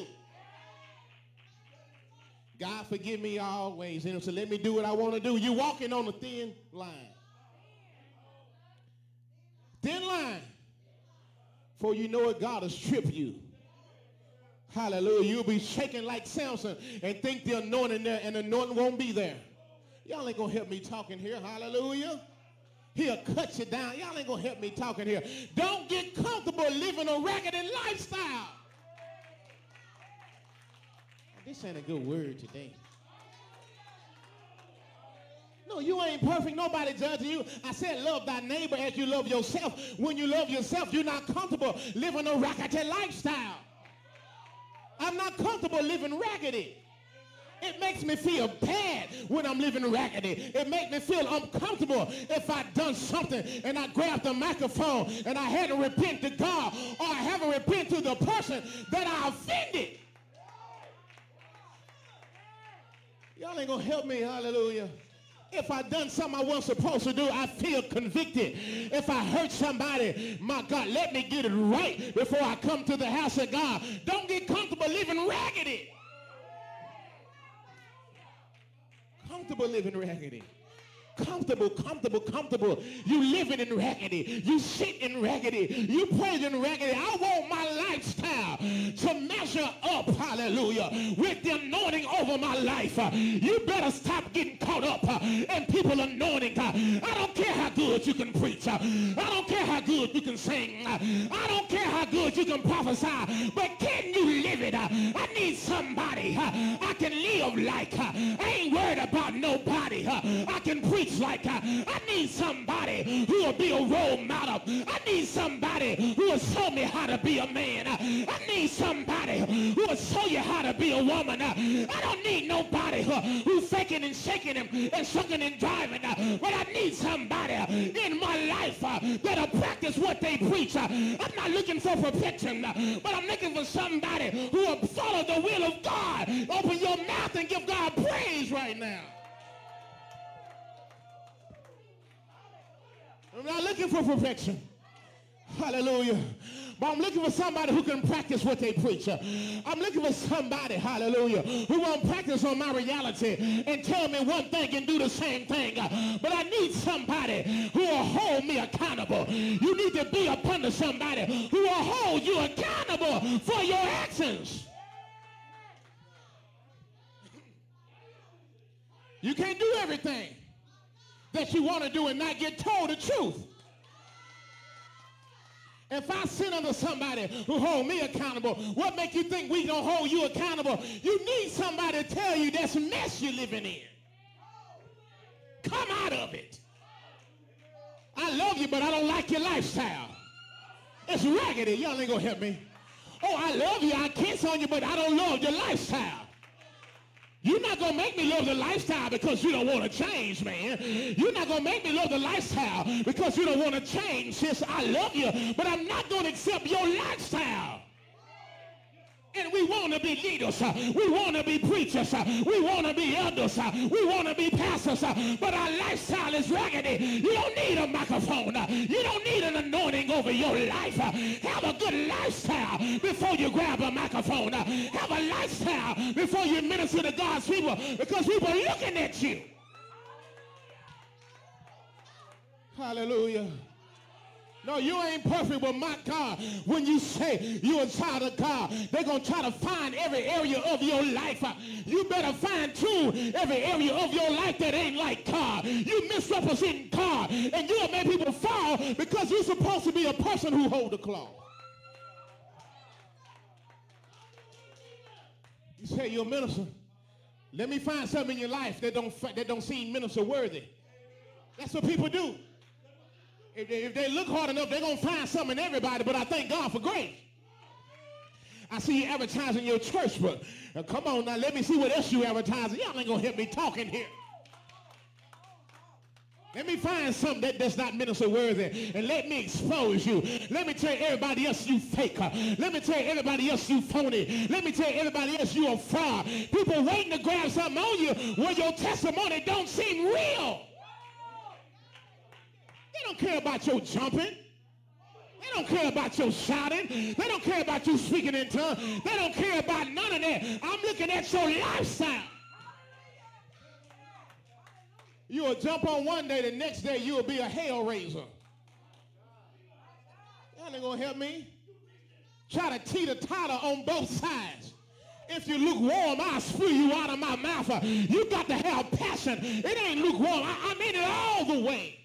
God forgive me always. And so let me do what I want to do. You're walking on a thin line. Thin line. For you know it, God will strip you. Hallelujah. You'll be shaking like Samson and think the anointing there and the anointing won't be there. Y'all ain't going to help me talking here. Hallelujah. He'll cut you down. Y'all ain't going to help me talking here. Don't get comfortable living a raggedy lifestyle. This ain't a good word today. No, you ain't perfect. Nobody judging you. I said love thy neighbor as you love yourself. When you love yourself, you're not comfortable living a raggedy lifestyle. I'm not comfortable living raggedy. It makes me feel bad when I'm living raggedy. It makes me feel uncomfortable if I've done something and I grab the microphone and I had to repent to God, or I haven't repented to the person that I offended. Y'all ain't gonna help me, hallelujah. If I done something I wasn't supposed to do, I feel convicted. If I hurt somebody, my God, let me get it right before I come to the house of God. Don't get comfortable living raggedy. Comfortable living raggedy. Comfortable, comfortable, comfortable. You living in raggedy. You sit in raggedy. You praise in raggedy. I want my lifestyle to measure up, hallelujah, with the anointing over my life. Uh, you better stop getting caught up uh, in people anointing. Uh, I don't care how good you can preach. Uh, I don't care how good you can sing. Uh, I don't care how good you can prophesy. But can you live it? Uh, I need somebody uh, I can live like. Uh, I ain't worried about nobody. Uh, I can preach like. uh, I need somebody who will be a role model. I need somebody who will show me how to be a man. Uh, I need somebody who will show you how to be a woman. Uh, I don't need nobody uh, who's faking and shaking him and sucking and driving. Uh, but I need somebody uh, in my life uh, that'll practice what they preach. Uh, I'm not looking for perfection, uh, but I'm looking for somebody who will follow the will of God. Open your mouth and give God praise right now. I'm not looking for perfection. Hallelujah. But I'm looking for somebody who can practice what they preach. I'm looking for somebody, hallelujah, who won't practice on my reality and tell me one thing and do the same thing. But I need somebody who will hold me accountable. You need to be up under somebody who will hold you accountable for your actions. You can't do everything that you want to do and not get told the truth. If I sit under somebody who hold me accountable, what make you think we gonna hold you accountable? You need somebody to tell you that's mess you're living in. Come out of it. I love you, but I don't like your lifestyle. It's raggedy. Y'all ain't gonna help me. Oh, I love you. I kiss on you, but I don't love your lifestyle. You're not going to make me love the lifestyle because you don't want to change, man. You're not going to make me love the lifestyle because you don't want to change, sis. I love you, but I'm not going to accept your lifestyle. And we want to be leaders. Uh, we want to be preachers. Uh, we want to be elders. Uh, we want to be pastors. Uh, but our lifestyle is raggedy. You don't need a microphone. Uh, you don't need an anointing over your life. Uh, have a good lifestyle before you grab a microphone. Uh, have a lifestyle before you minister to God's people, because people are looking at you. Hallelujah. No, you ain't perfect, but my God, when you say you're a child of God, they're going to try to find every area of your life. You better fine tune every area of your life that ain't like God. You misrepresenting God, and you'll make people fall because you're supposed to be a person who hold the cloth. You say you're a minister. Let me find something in your life that don't, that don't seem minister worthy. That's what people do. If they, if they look hard enough, they're going to find something in everybody, but I thank God for grace. I see you advertising your church, but now come on now, let me see what else you advertising. Y'all ain't going to help me talking here. Let me find something that, that's not minister worthy, and let me expose you. Let me tell everybody else you fake. Let me tell everybody else you phony. Let me tell everybody else you a fraud. People waiting to grab something on you where your testimony don't seem real. They don't care about your jumping. They don't care about your shouting. They don't care about you speaking in tongues. They don't care about none of that. I'm looking at your lifestyle. You'll jump on one day, the next day you'll be a hell raiser. Y'all ain't gonna help me. try to teeter-totter on both sides. If you're lukewarm, I'll spew you out of my mouth. You got to have passion. It ain't lukewarm. I, I mean it all the way.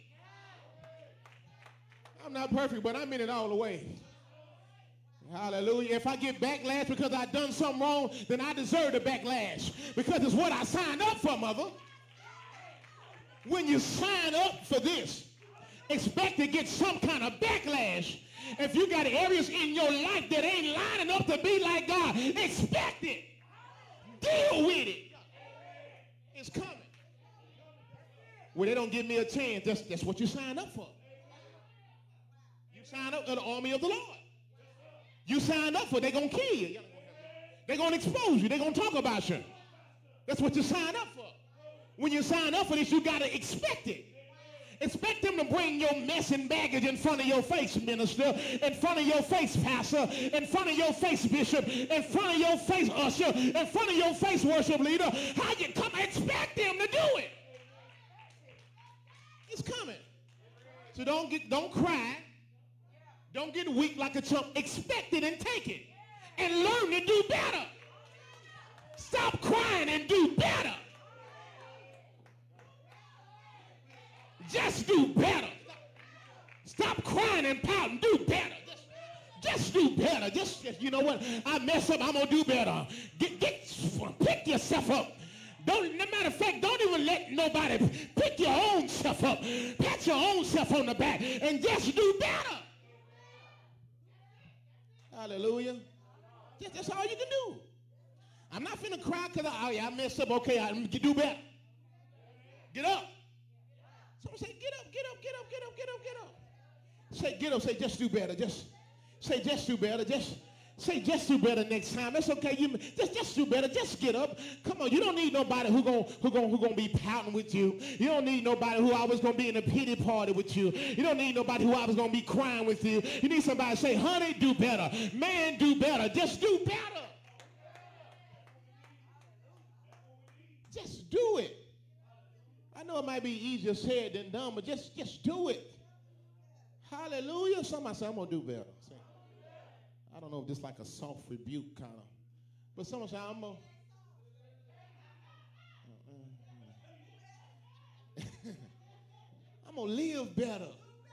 I'm not perfect, but I mean it all the way. Hallelujah. If I get backlash because I done something wrong, then I deserve the backlash because it's what I signed up for, mother. When you sign up for this, expect to get some kind of backlash. If you got areas in your life that ain't lining up to be like God, expect it. Deal with it. It's coming. Well, they don't give me a chance. That's, that's what you signed up for. You signed up for the army of the Lord. You signed up for, they're going to kill you. They're going to expose you. They're going to talk about you. That's what you signed up for. When you sign up for this, you got to expect it. Expect them to bring your mess and baggage in front of your face, minister, in front of your face, pastor, in front of your face, bishop, in front of your face, usher, in front of your face, worship leader. How you come? Expect them to do it. It's coming. So don't get, don't cry. Don't get weak like a chump. Expect it and take it. And learn to do better. Stop crying and do better. Just do better. Stop crying and pouting. Do better. Just, just do better. Just, just, you know what? I mess up. I'm going to do better. Get, get, pick yourself up. Don't, no matter of fact, don't even let nobody pick your own self up. Pat your own self on the back and just do better. Hallelujah. That's, that's all you can do. I'm not finna cry because I, oh, yeah, I messed up. Okay, I do better. Get up. Someone say, get up, get up, get up, get up, get up, get up. Say, get up, say, just do better. Just say, just do better. Just say, just do better next time. That's okay. You just, just do better. Just get up. Come on. You don't need nobody who gon' who gon' who gon' be pouting with you. You don't need nobody who always gonna be in a pity party with you. You don't need nobody who always gonna be crying with you. You need somebody to say, honey, do better. Man, do better. Just do better. Just do it. I know it might be easier said than done, but just, just do it. Hallelujah. Somebody say, I'm going to do better. Say, I don't know if this is like a soft rebuke kind of, but someone say, I'm going to I'm going to live better.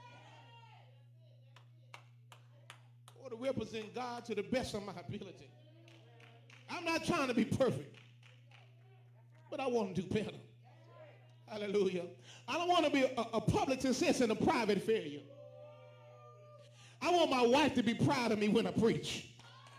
Or to represent God to the best of my ability. I'm not trying to be perfect, but I want to do better. Hallelujah. I don't want to be a, a public success and a private failure. I want my wife to be proud of me when I preach.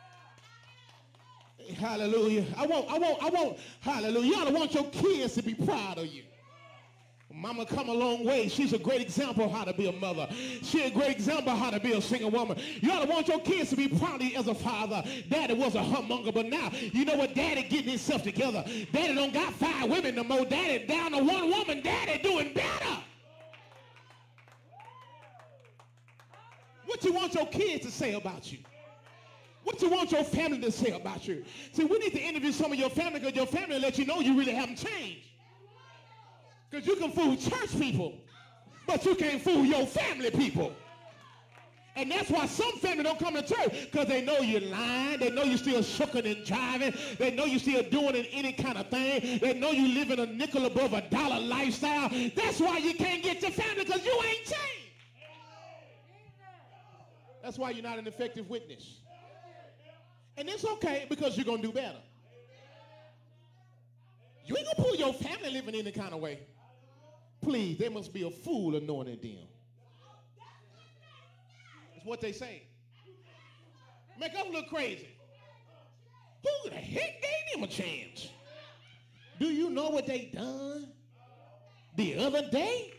Hallelujah. I want, I want, I want, hallelujah. You ought to want your kids to be proud of you. Mama come a long way. She's a great example of how to be a mother. She's a great example of how to be a single woman. You ought to want your kids to be proud of you as a father. Daddy was a hummonger, but now, you know what? Daddy getting himself together. Daddy don't got five women no more. Daddy down to one woman. Daddy doing better. What you want your kids to say about you? What you want your family to say about you? See, we need to interview some of your family because your family will let you know you really haven't changed. Because you can fool church people, but you can't fool your family people. And that's why some family don't come to church, because they know you're lying. They know you're still shooking and driving. They know you're still doing any kind of thing. They know you live in a nickel above a dollar lifestyle. That's why you can't get your family, because you ain't changed. That's why you're not an effective witness. And it's okay, because you're going to do better. You ain't going to pull your family living any kind of way. Please, there must be a fool anointing them. That's what they say. Make us look crazy. Who the heck gave them a chance? Do you know what they done the other day?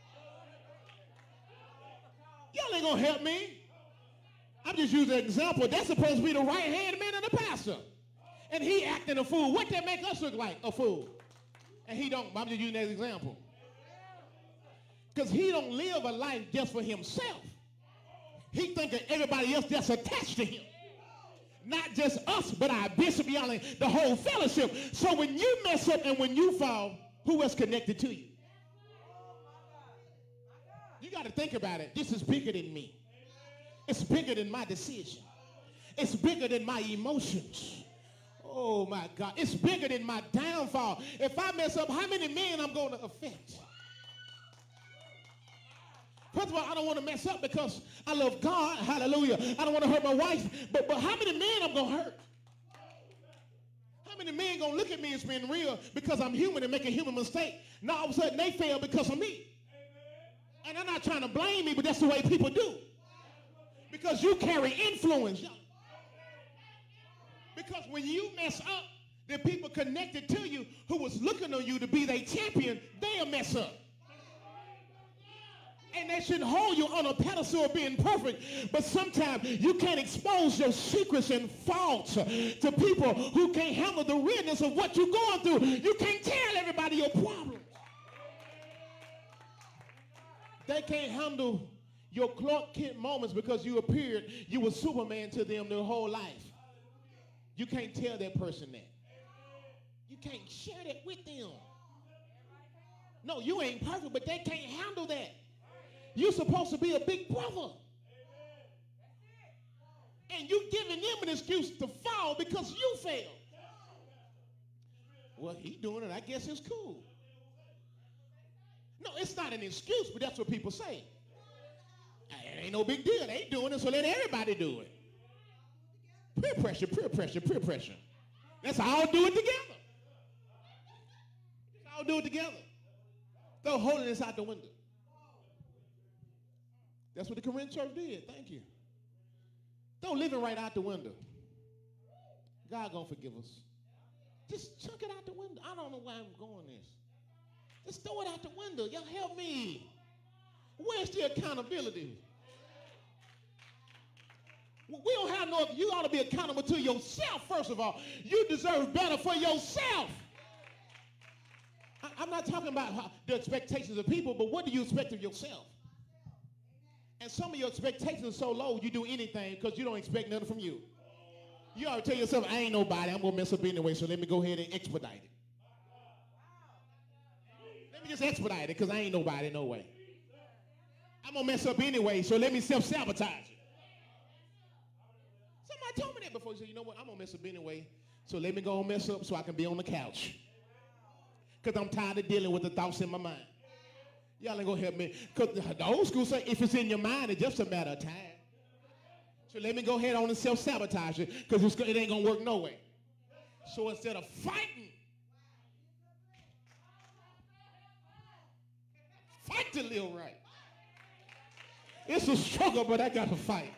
Y'all ain't gonna help me. I'm just using an example. That's supposed to be the right-hand man of the pastor. And he acting a fool. What that make us look like? A fool. And he don't. I'm just using that as an example. Because he don't live a life just for himself. He think of everybody else that's attached to him. Not just us, but our bishop, y'all, the whole fellowship. So when you mess up and when you fall, who else connected to you? You got to think about it. This is bigger than me. It's bigger than my decision. It's bigger than my emotions. Oh my God. It's bigger than my downfall. If I mess up, how many men I'm going to affect? First of all, I don't want to mess up because I love God. Hallelujah. I don't want to hurt my wife. But, but how many men I'm going to hurt? How many men going to look at me as being real because I'm human and make a human mistake? Now all of a sudden they fail because of me. And I'm not trying to blame me, but that's the way people do. Because you carry influence. Because when you mess up, the people connected to you who was looking on you to be their champion, they'll mess up. And they shouldn't hold you on a pedestal of being perfect. But sometimes you can't expose your secrets and faults to people who can't handle the realness of what you're going through. You can't tell everybody your problems. They can't handle your Clark Kent moments because you appeared, you were Superman to them their whole life. You can't tell that person that. You can't share that with them. No, you ain't perfect, but they can't handle that. You're supposed to be a big brother. And you giving them an excuse to fall because you failed. Well, he doing it. I guess it's cool. No, it's not an excuse, but that's what people say. It ain't no big deal. They doing it, so let everybody do it. Peer pressure, peer pressure, peer pressure. Let's all do it together. Let's all do it together. Throw holiness out the window. That's what the Corinthian church did. Thank you. Throw living right out the window. God gonna forgive us. Just chuck it out the window. I don't know why I'm going this. Just throw it out the window. Y'all help me. Where's the accountability? We don't have no, you ought to be accountable to yourself, first of all. You deserve better for yourself. I, I'm not talking about how, the expectations of people, but what do you expect of yourself? And some of your expectations are so low, you do anything because you don't expect nothing from you. You ought to tell yourself, I ain't nobody. I'm going to mess up anyway, so let me go ahead and expedite it. Let me just expedite it because I ain't nobody, no way. I'm going to mess up anyway, so let me self-sabotage it. Somebody told me that before. He said, you know what? I'm going to mess up anyway, so let me go and mess up so I can be on the couch. Because I'm tired of dealing with the thoughts in my mind. Y'all ain't going to help me. Because the old school say, if it's in your mind, it's just a matter of time. So let me go ahead on and self-sabotage it because it ain't going to work no way. So instead of fighting, fight to live right. It's a struggle, but I got to fight.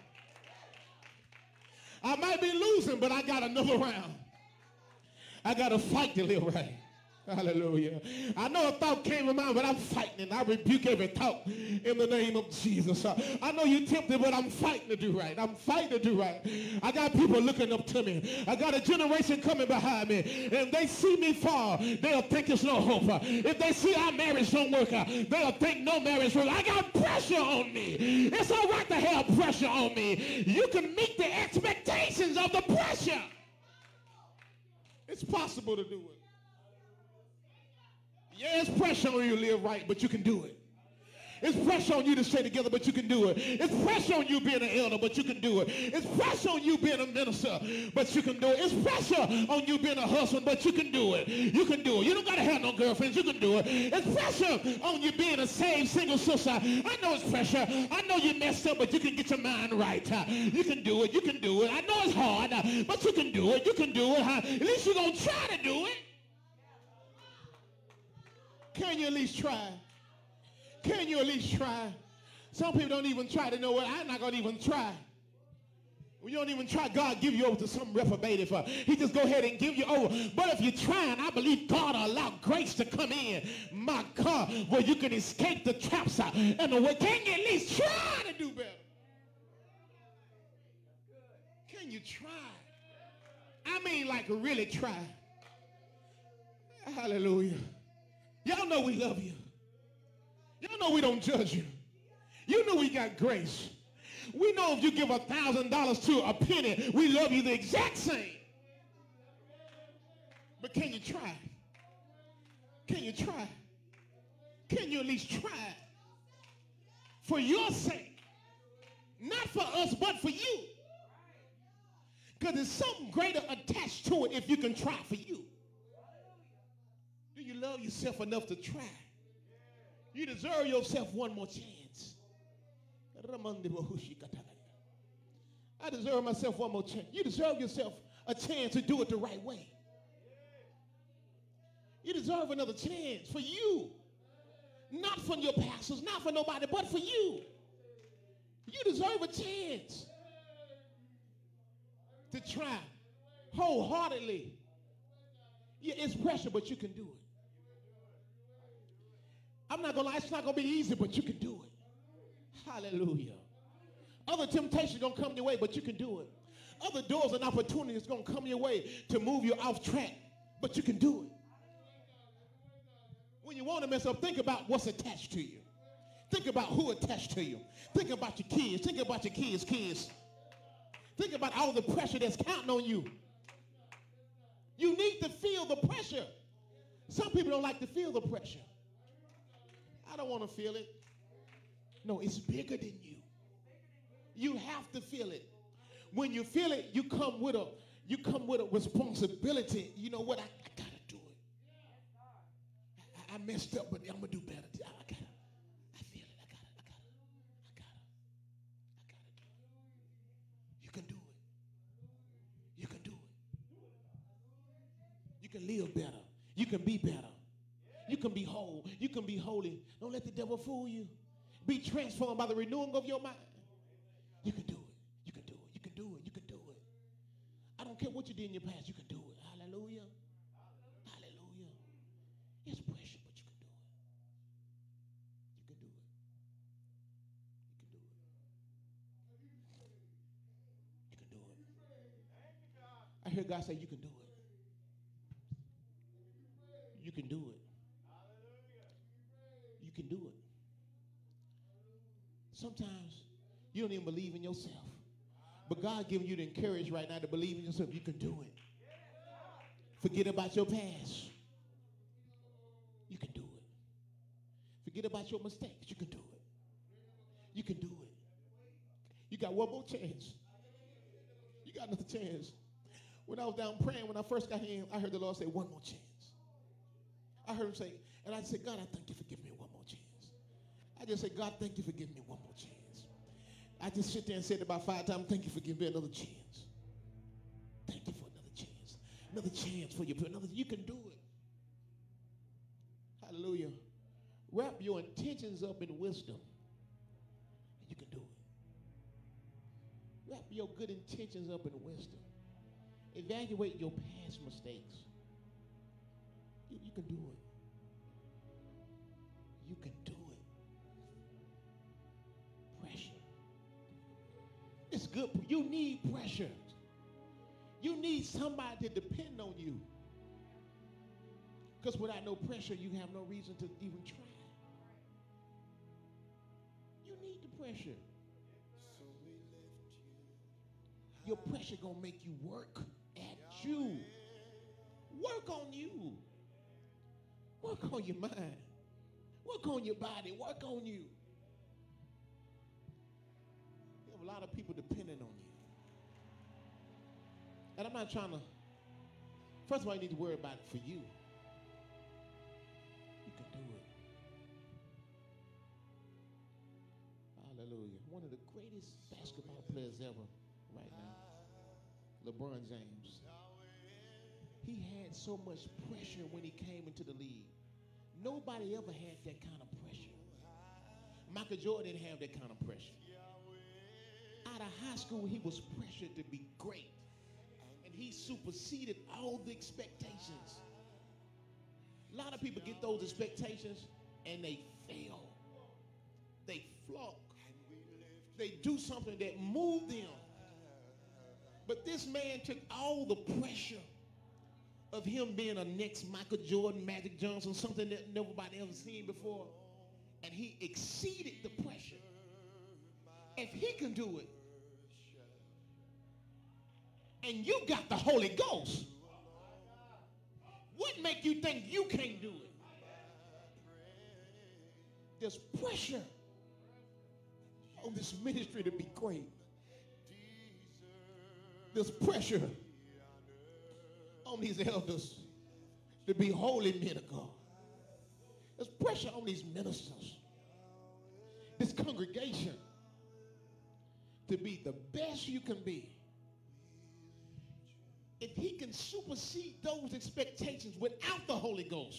I might be losing, but I got another round. I got to fight to live right. Hallelujah. I know a thought came to mind, but I'm fighting and I rebuke every thought in the name of Jesus. I know you're tempted, but I'm fighting to do right. I'm fighting to do right. I got people looking up to me. I got a generation coming behind me. And if they see me fall, they'll think there's no hope. If they see our marriage don't work out, they'll think no marriage works. I got pressure on me. It's all right to have pressure on me. You can meet the expectations of the pressure. It's possible to do it. Yeah, it's pressure on you to live right, but you can do it. It's pressure on you to stay together, but you can do it. It's pressure on you being an elder, but you can do it. It's pressure on you being a minister, but you can do it. It's pressure on you being a husband, but you can do it. You can do it. You don't got to have no girlfriends. You can do it. It's pressure on you being a saved single sister. I know it's pressure. I know you messed up, but you can get your mind right. You can do it. You can do it. I know it's hard, but you can do it. You can do it. At least you're going to try to do it. Can you at least try? Can you at least try? Some people don't even try to know what. I'm not going to even try. When you don't even try, God give you over to some reprobative. Uh, he just go ahead and give you over. But if you're trying, I believe God will allow grace to come in. My God, where you can escape the traps uh, and the way. Can you at least try to do better? Can you try? I mean, like really try. Hallelujah. Y'all know we love you. Y'all know we don't judge you. You know we got grace. We know if you give a thousand dollars to a penny, we love you the exact same. But can you try? Can you try? Can you at least try? For your sake. Not for us, but for you. Because there's something greater attached to it if you can try for you. Do you love yourself enough to try? You deserve yourself one more chance. I deserve myself one more chance. You deserve yourself a chance to do it the right way. You deserve another chance for you. Not for your pastors, not for nobody, but for you. You deserve a chance to try wholeheartedly. Yeah, it's pressure, but you can do it. I'm not going to lie, it's not going to be easy, but you can do it. Hallelujah. Other temptations are going to come your way, but you can do it. Other doors and opportunities are going to come your way to move you off track, but you can do it. When you want to mess up, think about what's attached to you. Think about who attached to you. Think about your kids. Think about your kids' kids. Think about all the pressure that's counting on you. You need to feel the pressure. Some people don't like to feel the pressure. I don't want to feel it. No, it's bigger than you. You have to feel it. When you feel it, you come with a you come with a responsibility. You know what? I, I gotta do it. I, I messed up, but I'm gonna do better. I, I gotta. I feel it. I gotta. I gotta. I gotta. I gotta do it. You can do it. You can do it. You can live better. You can be better. You can be whole. You can be holy. Don't let the devil fool you. Be transformed by the renewing of your mind. You can do it. You can do it. You can do it. You can do it. I don't care what you did in your past. You can do it. Hallelujah. Hallelujah. It's pressure, but you can do it. You can do it. You can do it. You can do it. I hear God say you can do it. You can do it. You can do it. Sometimes you don't even believe in yourself. But God giving you the encouragement right now to believe in yourself. You can do it. Forget about your past. You can do it. Forget about your mistakes. You can do it. You can do it. You got one more chance. You got another chance. When I was down praying, when I first got here, I heard the Lord say, one more chance. I heard him say, and I said, God, I thank you for giving me one more chance. I just said, God, thank you for giving me one more chance. I just sit there and said it about five times, thank you for giving me another chance. Thank you for another chance. Another chance for you. Another, you can do it. Hallelujah. Wrap your intentions up in wisdom. And you can do it. Wrap your good intentions up in wisdom. Evaluate your past mistakes. You, you can do it. You can do it. Pressure. It's good. You need pressure. You need somebody to depend on you. Because without no pressure, you have no reason to even try. You need the pressure. Your pressure gonna make you work at you. Work on you. Work on your mind. Work on your body. Work on you. You have a lot of people depending on you. And I'm not trying to, first of all, you need to worry about it for you. You can do it. Hallelujah. One of the greatest basketball players ever right now, LeBron James. He had so much pressure when he came into the league. Nobody ever had that kind of pressure. Michael Jordan didn't have that kind of pressure. Out of high school, he was pressured to be great. And he superseded all the expectations. A lot of people get those expectations and they fail. They flunk. They do something that moved them. But this man took all the pressure of him being a next Michael Jordan, Magic Johnson, something that nobody ever seen before, and he exceeded the pressure. If he can do it, and you got the Holy Ghost, what make you think you can't do it? There's pressure on this ministry to be great. There's pressure on these elders to be holy men of God. There's pressure on these ministers, this congregation, to be the best you can be. If he can supersede those expectations without the Holy Ghost,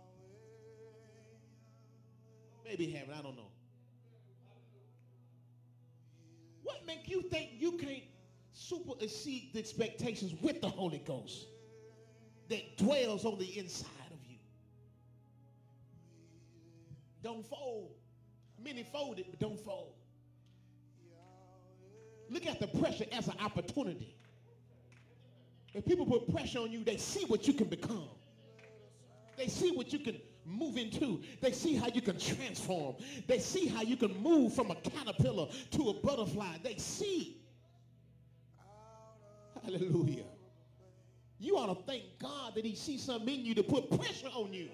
maybe heaven, I don't know. What makes you think you can't supersede the expectations with the Holy Ghost that dwells on the inside of you? Don't fold. Many folded, but don't fold. Look at the pressure as an opportunity. If people put pressure on you, they see what you can become. They see what you can move into. They see how you can transform. They see how you can move from a caterpillar to a butterfly. They see. Hallelujah. You ought to thank God that he sees something in you to put pressure on you.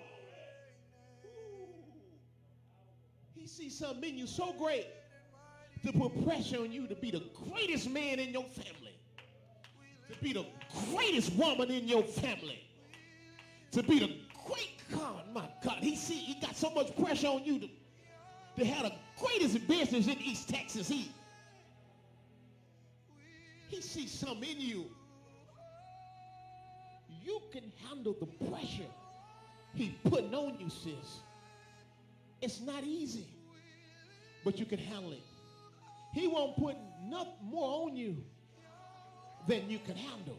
He sees something in you so great to put pressure on you to be the greatest man in your family, to be the greatest woman in your family, to be the great God, my God. He see he got so much pressure on you to, to have the greatest business in East Texas. He, he sees something in you. You can handle the pressure he putting on you, sis. It's not easy, but you can handle it. He won't put nothing more on you than you can handle.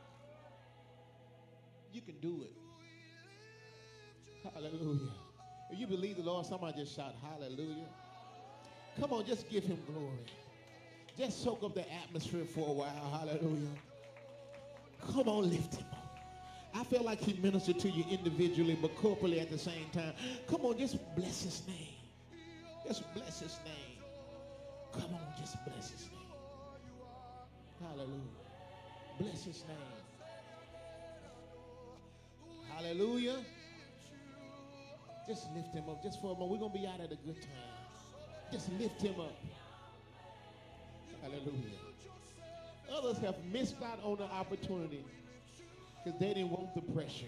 You can do it. Hallelujah. If you believe the Lord, somebody just shout hallelujah. Come on, just give him glory. Just soak up the atmosphere for a while. Hallelujah. Come on, lift him up. I feel like he ministered to you individually, but corporately at the same time. Come on, just bless his name. Just bless his name. Come on, just bless his name. Hallelujah. Bless his name. Hallelujah. Just lift him up just for a moment. We're going to be out at a good time. Just lift him up. Hallelujah. Others have missed out on the opportunity because they didn't want the pressure.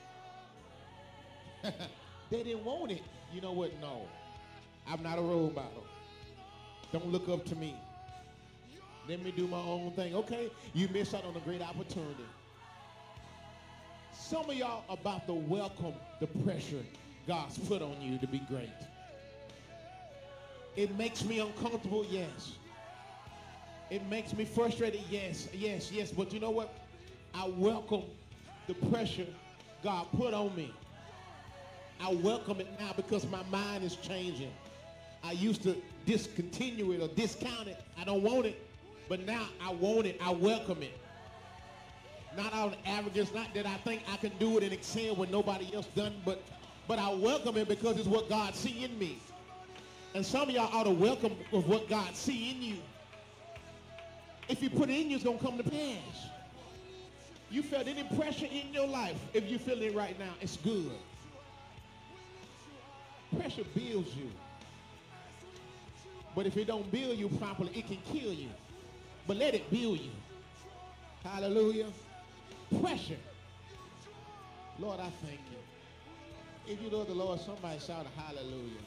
They didn't want it. You know what? No. I'm not a role model. Don't look up to me. Let me do my own thing. Okay, you missed out on a great opportunity. Some of y'all are about to welcome the pressure God's put on you to be great. It makes me uncomfortable, yes. It makes me frustrated, yes, yes, yes. But you know what? I welcome the pressure God put on me. I welcome it now because my mind is changing. I used to discontinue it or discount it. I don't want it. But now I want it. I welcome it. Not out of arrogance, not that I think I can do it and excel when nobody else done, but but I welcome it because it's what God see in me. And some of y'all ought to welcome of what God see in you. If you put it in you, it's going to come to pass. You felt any pressure in your life, if you feel it right now, it's good. Pressure builds you. But if it don't build you properly, it can kill you. But let it build you. Hallelujah. Pressure. Lord, I thank you. If you love the Lord, somebody shout a hallelujah.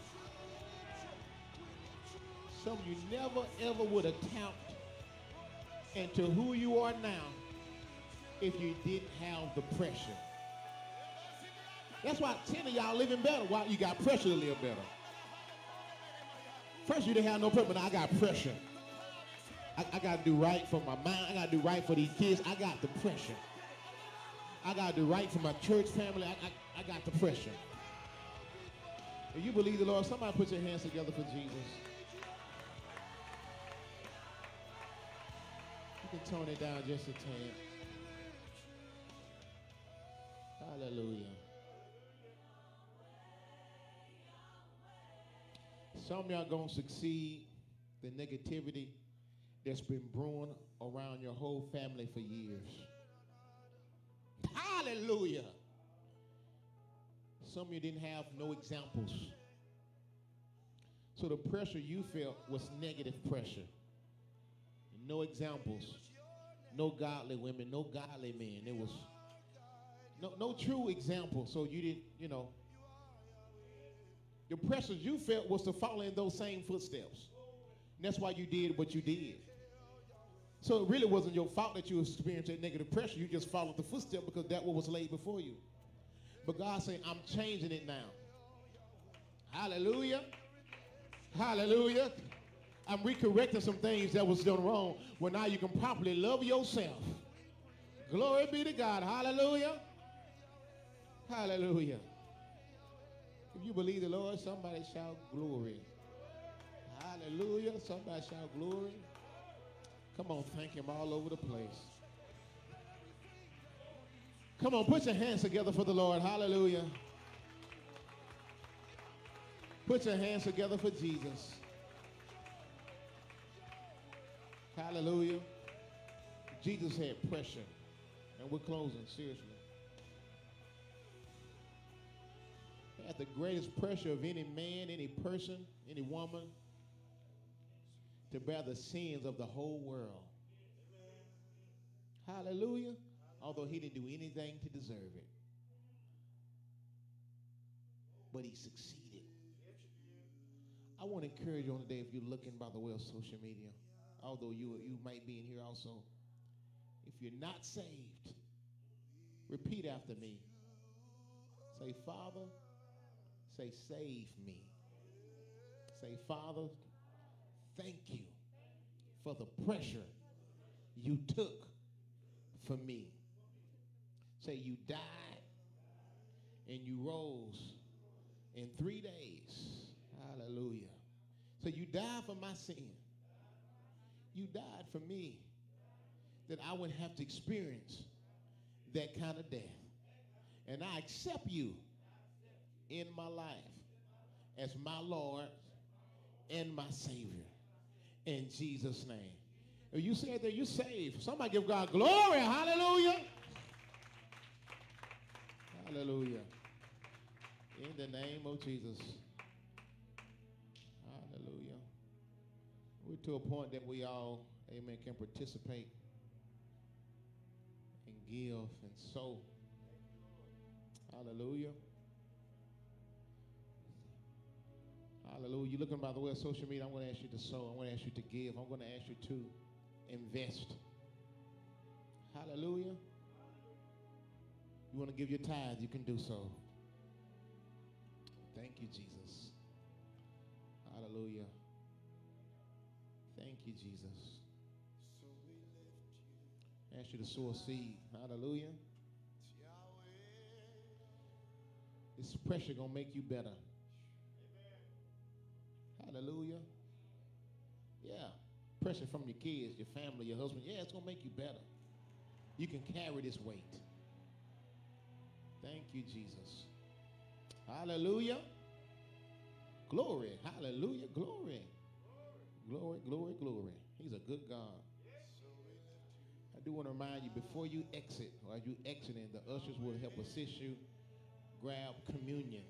Some of you never, ever would have tapped into who you are now if you didn't have the pressure. That's why ten of y'all living better while you got pressure to live better. First, you didn't have no pressure, but now I got pressure. I, I got to do right for my mind. I got to do right for these kids. I got the pressure. I got to do right for my church family. I, I, I got the pressure. If you believe the Lord, somebody put your hands together for Jesus. You can tone it down just a tad. Hallelujah. Some of y'all going to succeed the negativity that's been brewing around your whole family for years. Hallelujah. Some of you didn't have no examples. So the pressure you felt was negative pressure. No examples. no godly women, no godly men. It was no, no true example. So you didn't, you know, the pressures you felt was to follow in those same footsteps. And that's why you did what you did. So it really wasn't your fault that you experienced that negative pressure. You just followed the footstep because that what was laid before you. But God saying, I'm changing it now. Hallelujah. Hallelujah. I'm recorrecting some things that was done wrong. Well, now you can properly love yourself. Glory be to God. Hallelujah. Hallelujah. If you believe the Lord, somebody shout glory. Hallelujah. Somebody shout glory. Come on, thank him all over the place. Come on, put your hands together for the Lord. Hallelujah. Put your hands together for Jesus. Hallelujah. Jesus had pressure. And we're closing, seriously. He had the greatest pressure of any man, any person, any woman to bear the sins of the whole world. Hallelujah. Although he didn't do anything to deserve it. But he succeeded. I want to encourage you on today, if you're looking by the way of social media, although you, you might be in here also, if you're not saved, repeat after me. Say, Father, say, save me. Say, Father, thank you for the pressure you took for me. Say, you died and you rose in three days. Hallelujah. So you died for my sin. You died for me that I wouldn't have to experience that kind of death. And I accept you in my life as my Lord and my Savior. In Jesus' name. If you said that you're saved, somebody give God glory. Hallelujah. Hallelujah. In the name of Jesus. Hallelujah. We're to a point that we all, amen, can participate and give and sow. Hallelujah. Hallelujah. You're looking by the way of social media. I'm going to ask you to sow. I'm going to ask you to give. I'm going to ask you to invest. Hallelujah. You want to give your tithe, you can do so. Thank you, Jesus. Hallelujah. Thank you, Jesus. I ask you to sow a seed. Hallelujah. This pressure going to make you better. Hallelujah. Yeah. Pressure from your kids, your family, your husband. Yeah, it's going to make you better. You can carry this weight. Thank you, Jesus. Hallelujah. Glory. Hallelujah. Glory. Glory, glory, glory. He's a good God. I do want to remind you, before you exit, or as you exiting, the ushers will help assist you. Grab communion.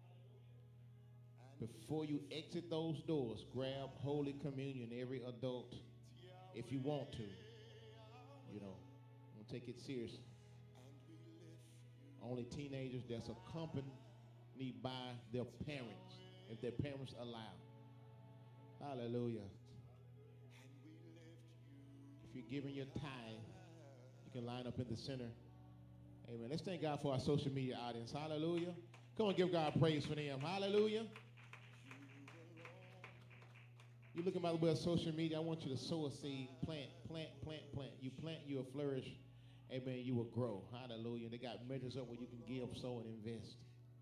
Before you exit those doors, grab Holy Communion, every adult, if you want to. You know, don't take it seriously. Only teenagers that's accompanied by their parents, if their parents allow. Hallelujah. If you're giving your tithe, you can line up in the center. Amen. Let's thank God for our social media audience. Hallelujah. Come on, give God praise for them. Hallelujah. You're looking by the way of social media. I want you to sow a seed. Plant, plant, plant, plant. You plant, you will flourish. Amen. You will grow. Hallelujah. They got measures up where you can give, sow, and invest.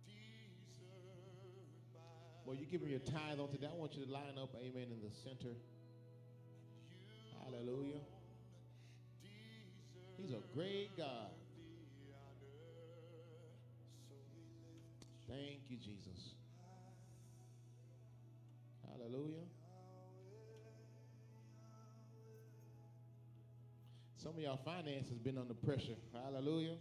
Well, you're giving your tithe on today. I want you to line up, amen, in the center. Hallelujah. He's a great God. Thank you, Jesus. Hallelujah. Some of y'all finance has been under pressure. Hallelujah.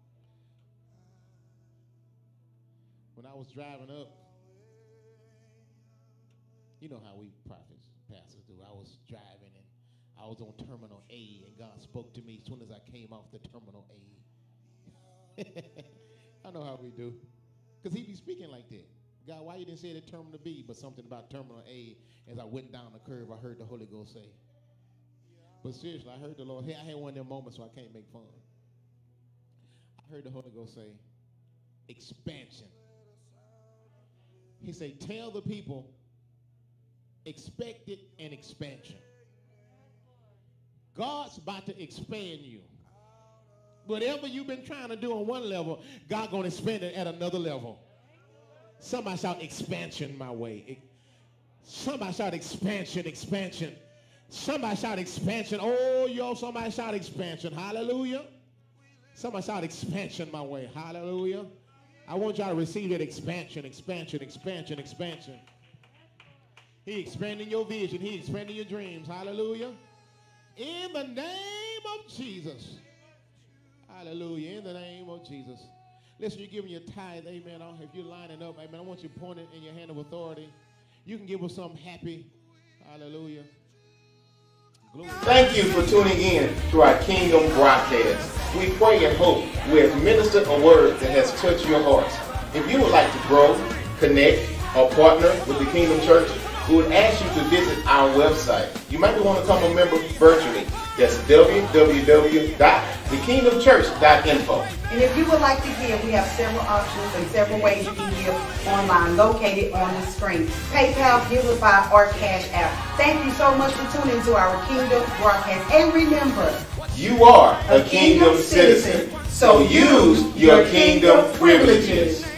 When I was driving up, you know how we prophets, pastors do. I was driving and I was on Terminal A, and God spoke to me as soon as I came off the Terminal A. I know how we do. Because he be speaking like that. God, why you didn't say it at Terminal B, but something about Terminal A? As I went down the curve, I heard the Holy Ghost say. But seriously, I heard the Lord. Hey, I had one of them moments, so I can't make fun. I heard the Holy Ghost say, expansion. He said, tell the people, expect it and expansion. God's about to expand you. Whatever you've been trying to do on one level, God going to expand it at another level. Somebody shout expansion my way. Somebody shout expansion, expansion. Somebody shout expansion. Oh, yo, somebody shout expansion. Hallelujah. Somebody shout expansion my way. Hallelujah. I want y'all to receive that expansion, expansion, expansion, expansion. He expanding your vision. He expanding your dreams. Hallelujah. In the name of Jesus. Hallelujah. In the name of Jesus. Listen, you're giving your tithe, amen. If you're lining up, amen, I want you to point it in your hand of authority. You can give us something happy. Hallelujah. Glory. Thank you for tuning in to our Kingdom broadcast. We pray and hope we have ministered a word that has touched your hearts. If you would like to grow, connect, or partner with the Kingdom Church, we would ask you to visit our website. You might want to become a member virtually. That's w w w dot the kingdom church dot info. And if you would like to give, we have several options and several ways you can give online located on the screen. PayPal, Givelify, or Cash App. Thank you so much for tuning to our Kingdom broadcast. And remember, you are a, a kingdom, kingdom citizen, so use your kingdom privileges.